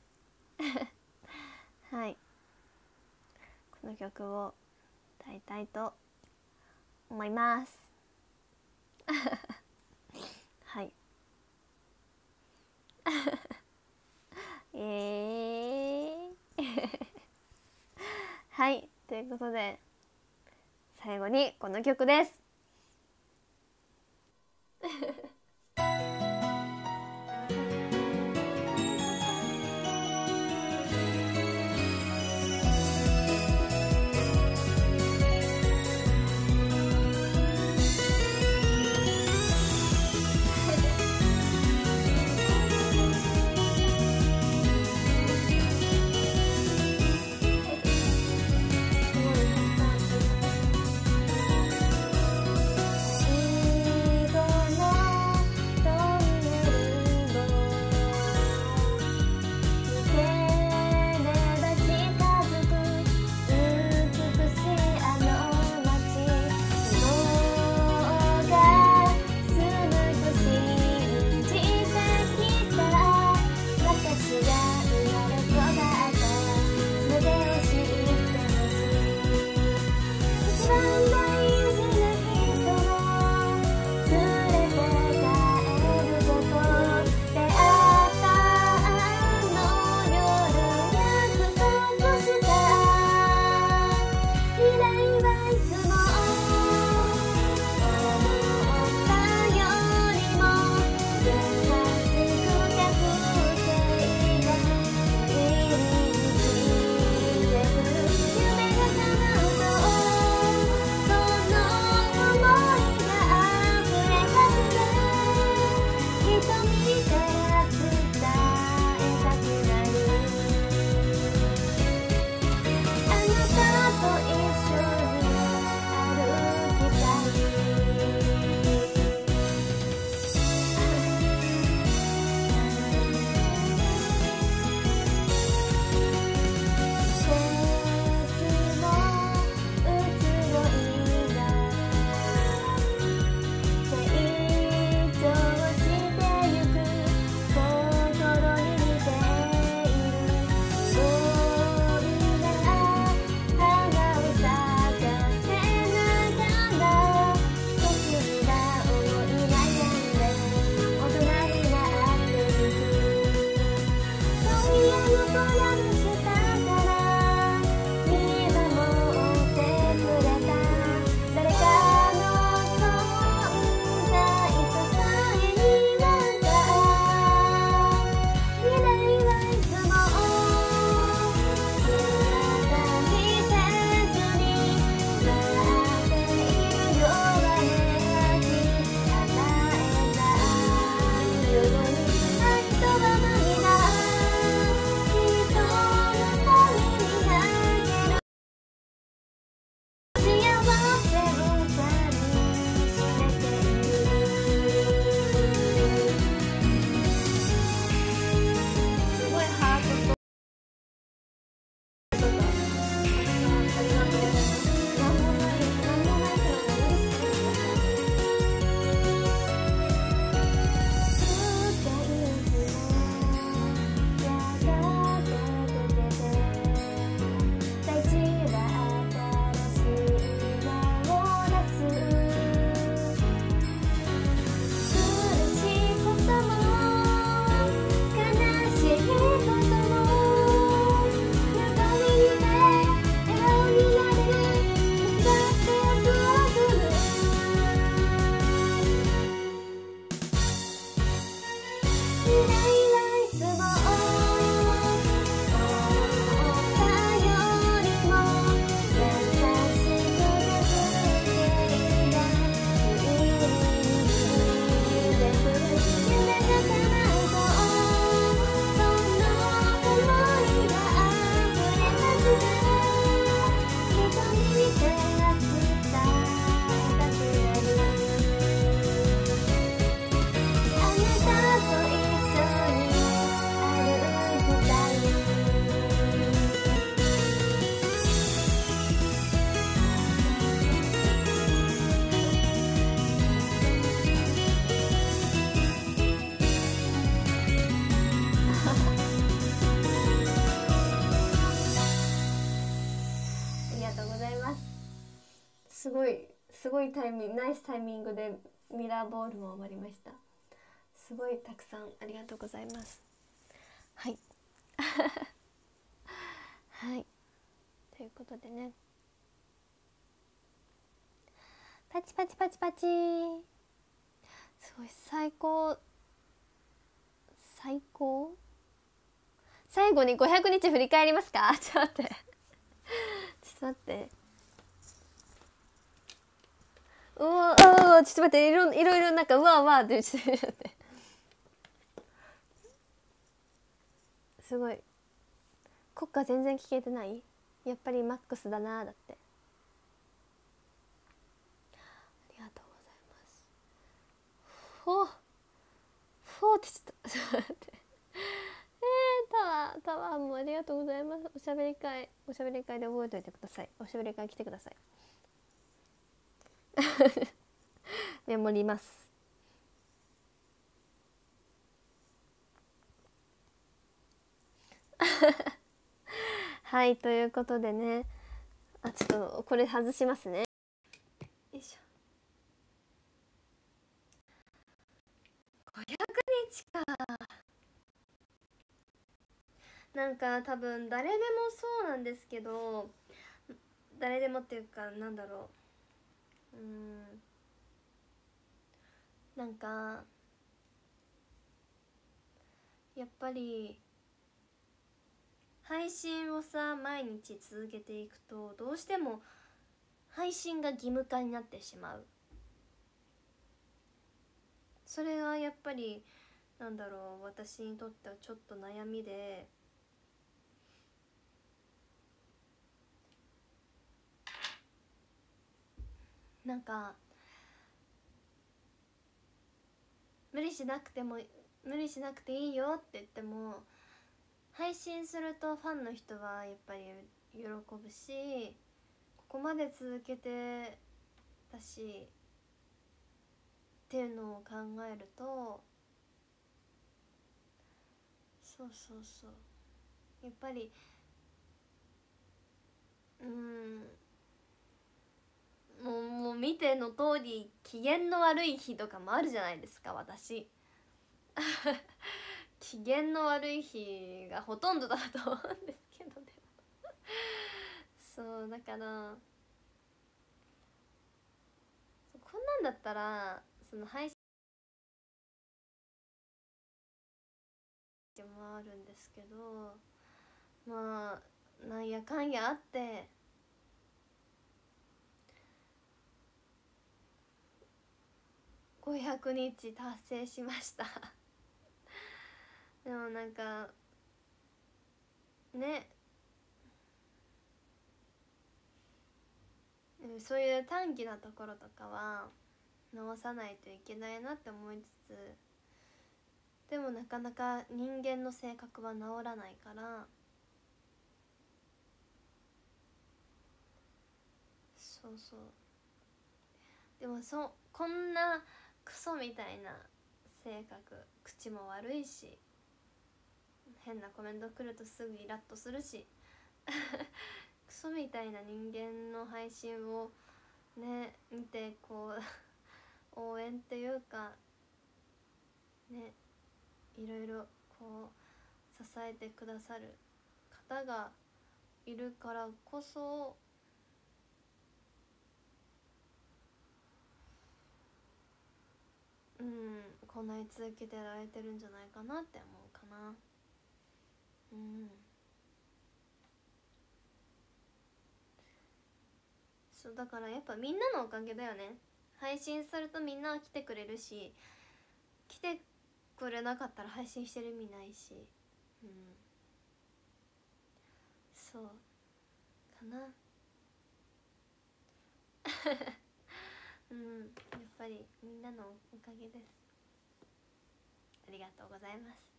はい、この曲を歌いたいと思いますはいえーはいということで、最後にこの曲ですごいすごいタイミング、ナイスタイミングでミラーボールも終わりました。すごいたくさんありがとうございます。はいはいということでね、パチパチパチパチ、すごい最高最高。最後にごひゃくにち振り返りますかちょっと待ってちょっと待って、うわあちょっと待って、いろいろいろなんかうわうわってちょっと待って、すごい国歌全然聞けてない。やっぱりマックスだな。だってありがとうございます。フォーフォーってちょっとちょっと待ってえー、タワータワーもありがとうございます。おしゃべり会おしゃべり会で覚えておいてください。おしゃべり会来てくださいメモりますはいということでね、あちょっとこれ外しますね。よいしょ。ごひゃくにちか。なんか多分誰でもそうなんですけど、誰でもっていうかなんだろう、うーんなんかやっぱり配信をさ毎日続けていくとどうしても配信が義務化になってしまう。それがやっぱりなんだろう、私にとってはちょっと悩みで、なんか無理しなくても無理しなくていいよって言っても、配信するとファンの人はやっぱり喜ぶし、ここまで続けてたしっていうのを考えると、そうそうそう、やっぱりうーんもうもう見ての通り機嫌の悪い日とかもあるじゃないですか私機嫌の悪い日がほとんどだと思うんですけど、でもそうだから、こんなんだったらその配信もあるんですけど、まあなんやかんやあってごひゃくにち達成しましたでもなんかね、そういう短気なところとかは直さないといけないなって思いつつ、でもなかなか人間の性格は治らないから、そうそう、でもそこんなクソみたいな性格、口も悪いし変なコメント来るとすぐイラッとするしクソみたいな人間の配信をね見てこう応援っていうかね、いろいろこう支えてくださる方がいるからこそ、うんこんなに続けてられてるんじゃないかなって思うかな。うんそうだからやっぱみんなのおかげだよね。配信するとみんなは来てくれるし、来てくれなかったら配信してる意味ないし、うんそうかなうんやっぱりみんなのおかげです。ありがとうございます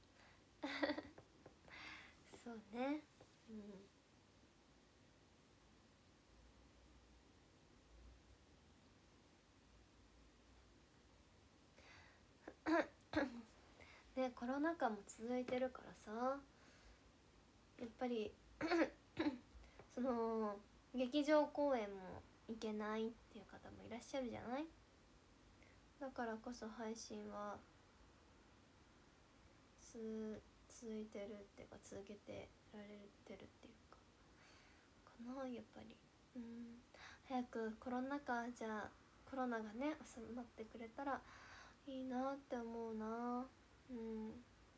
そうね、うんね、コロナ禍も続いてるからさ、やっぱりその劇場公演もいけないっていう方もいらっしゃるじゃない。だからこそ配信はつ続いてるっていうか続けてられてるっていうかかな、やっぱり。うん、早くコロナ禍じゃあコロナがね収まってくれたらいいなって思うな。うん。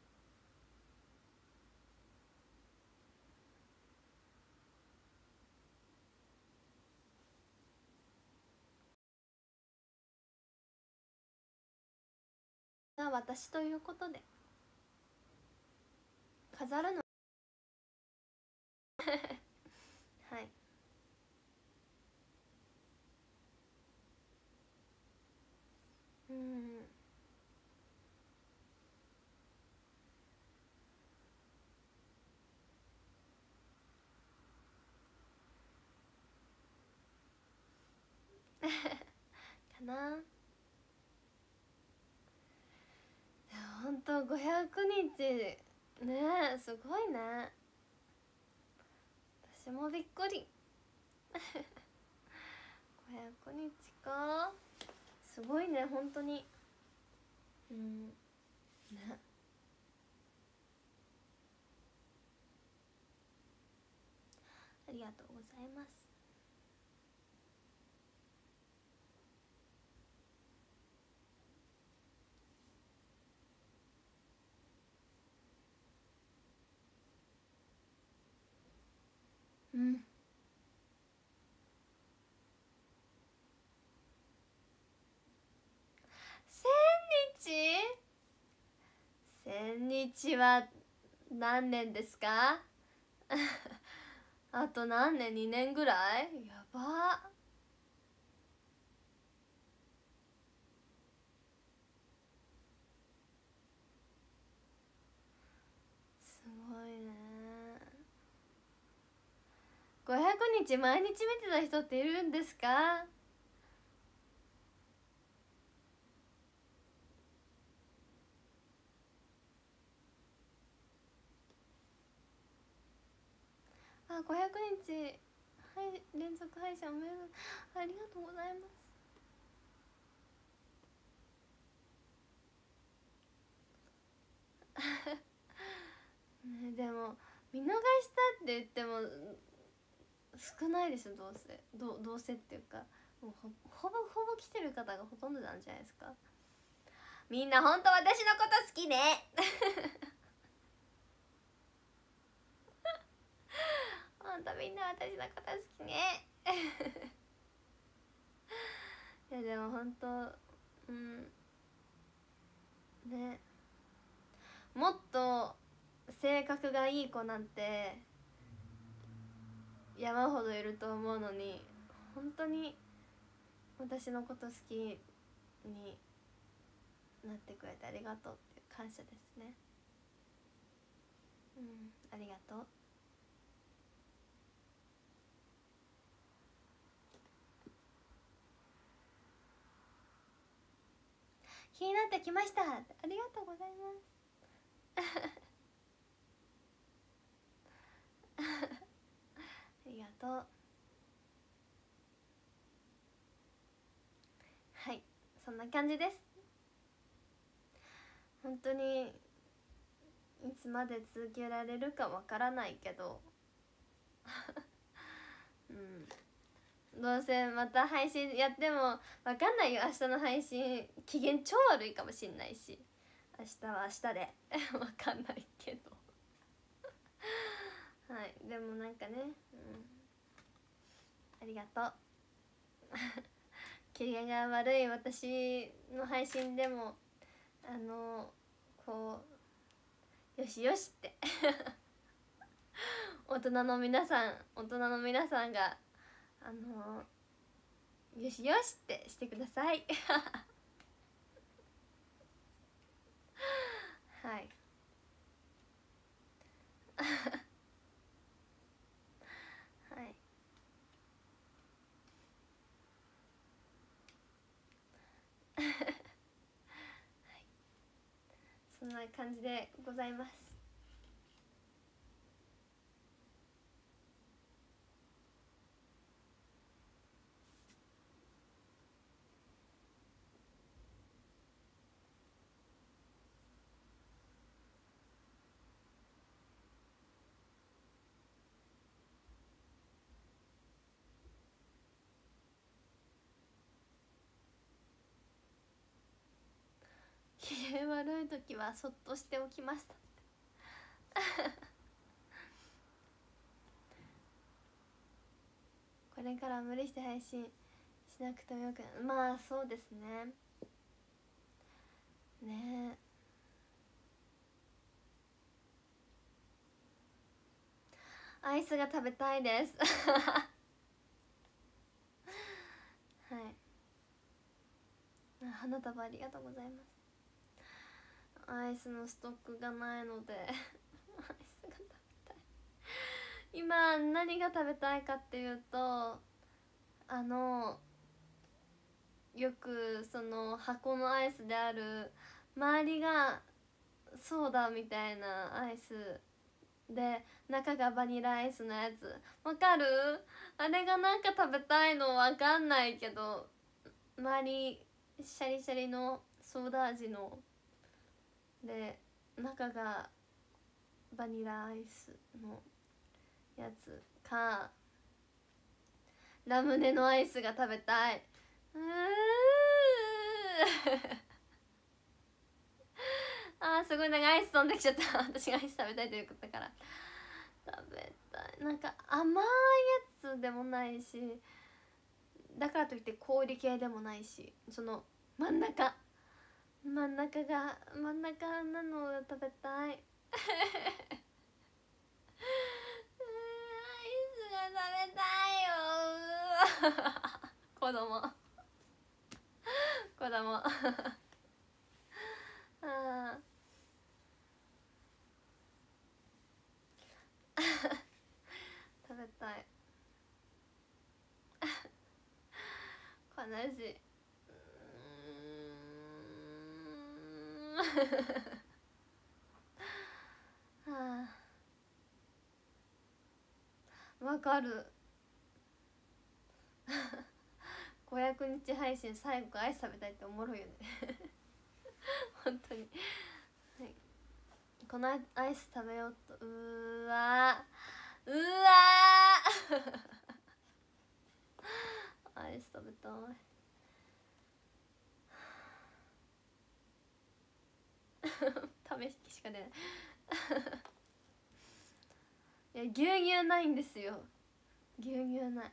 じゃあ私ということで飾るのはい。うん。かな。ほんとごひゃくにちねえ、すごいね。私もびっくりごひゃくにちか、すごいね本当に。うんね。ありがとうございます。うん。せんにちせんにちは何年ですかあと何年、にねんぐらい、やば。すごいね。ごひゃくにち毎日見てた人っているんですか？あ、ごひゃくにち、はい、連続配信おめでとう、ありがとうございます。ね、でも見逃したって言っても少ないでしょ、どうせ。どどうせっていうか、もう ほ, ほぼほぼ来てる方がほとんどなんじゃないですか。みんな本当私のこと好きね本当みんな私のこと好きねいやでも本当、うんね、もっと性格がいい子なんて山ほどいると思うのに、本当に私のこと好きになってくれてありがとうっていう感謝ですね。うん、ありがとう。気になってきました、ありがとうございますありがとう。はい、そんな感じです。本当にいつまで続けられるかわからないけどうんどうせまた配信やってもわかんないよ。明日の配信機嫌超悪いかもしんないし、明日は明日でわかんないけどはい、でもなんかね、うん、ありがとう機嫌が悪い私の配信でもあのこうよしよしって大人の皆さん大人の皆さんがあのよしよしってしてくださいはいはいそんな感じでございます。 悪い時はそっとしておきましたこれから無理して配信しなくてもよくなる。まあそうですねねえ、アイスが食べたいですはい花束ありがとうございます。アイスのストックがないのでアイスが食べたい。今何が食べたいかっていうと、あのよくその箱のアイスである周りがソーダみたいなアイスで中がバニラアイスのやつ、わかる？あれがなんか食べたいのわかんないけど、周りシャリシャリのソーダ味ので中がバニラアイスのやつか、ラムネのアイスが食べたい。うーあーすごいなんかアイス飛んできちゃった私がアイス食べたいということだから食べたい。なんか甘いやつでもないし、だからといって氷系でもないし、その真ん中真ん中が真ん中なのを食べたいアイスが食べたいよ子供子供ああ食べたい悲しい。はあ、わかるごひゃくにち配信最後アイス食べたいっておもろいよね本当に、はい、このアイス食べようと、うわうわアイス食べたい試ししか出ないいや牛乳ないんですよ、牛乳ない。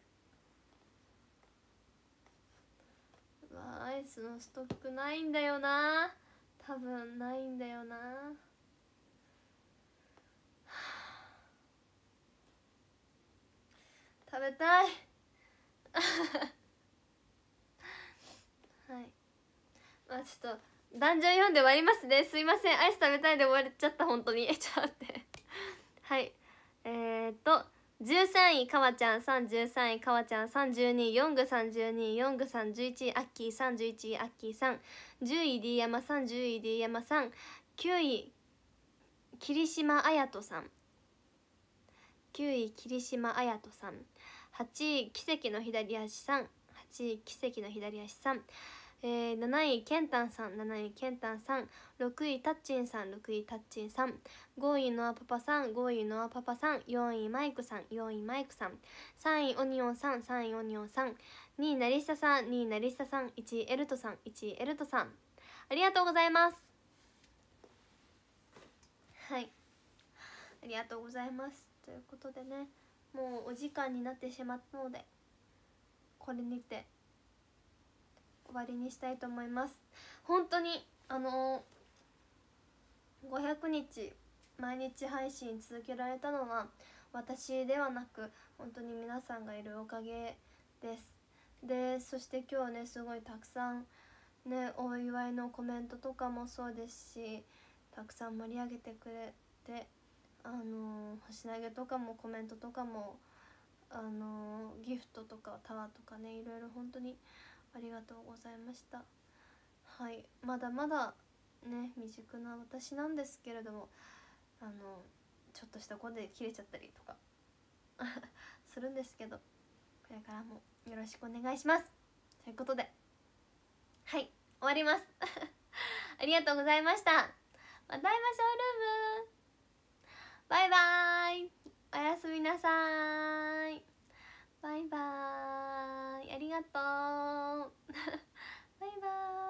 うわアイスのストックないんだよな、多分ないんだよな食べたいはい、まあちょっとダンジョン読んで終わりますね、すいません、アイス食べたいで終わっちゃった本当にちょっと待ってはいえー、っとじゅうさんいかわちゃんさんじゅうさんいかわちゃんさんじゅうにいヨングさんじゅうにいヨングさんじゅういちいアッキーさんじゅういちいアッキーさんじゅうい D 山さんじゅうい D 山さんきゅうい霧島綾人さんきゅうい霧島綾人さんはちい奇跡の左足さんはちい奇跡の左足さん、えー、なないケンタンさんなないケンタンさんろくいタッチンさんろくいタッチンさんごいノアパパさんごいノアパパさんよんいマイクさんよんいマイクさんさんいオニオンさんさんいオニオンさんにいなりささんにいなりささんいちいエルトさんいちいエルトさん、ありがとうございます。はい、ありがとうございます。ということでね、もうお時間になってしまったのでこれにて終わりにしたいと思います。本当にあのー、ごひゃくにち毎日配信続けられたのは私ではなく本当に皆さんがいるおかげです。でそして今日ねすごいたくさんねお祝いのコメントとかもそうですし、たくさん盛り上げてくれて、あのー、星投げとかもコメントとかもあのー、ギフトとかタワーとかねいろいろ本当にありがとうございました。はい、まだまだね未熟な私なんですけれども、あのちょっとした声で切れちゃったりとかするんですけど、これからもよろしくお願いしますということで、はい終わりますありがとうございました。また会いましょうルーム、バイバーイ、おやすみなさーい、バイバーイ、ありがとうバイバーイ。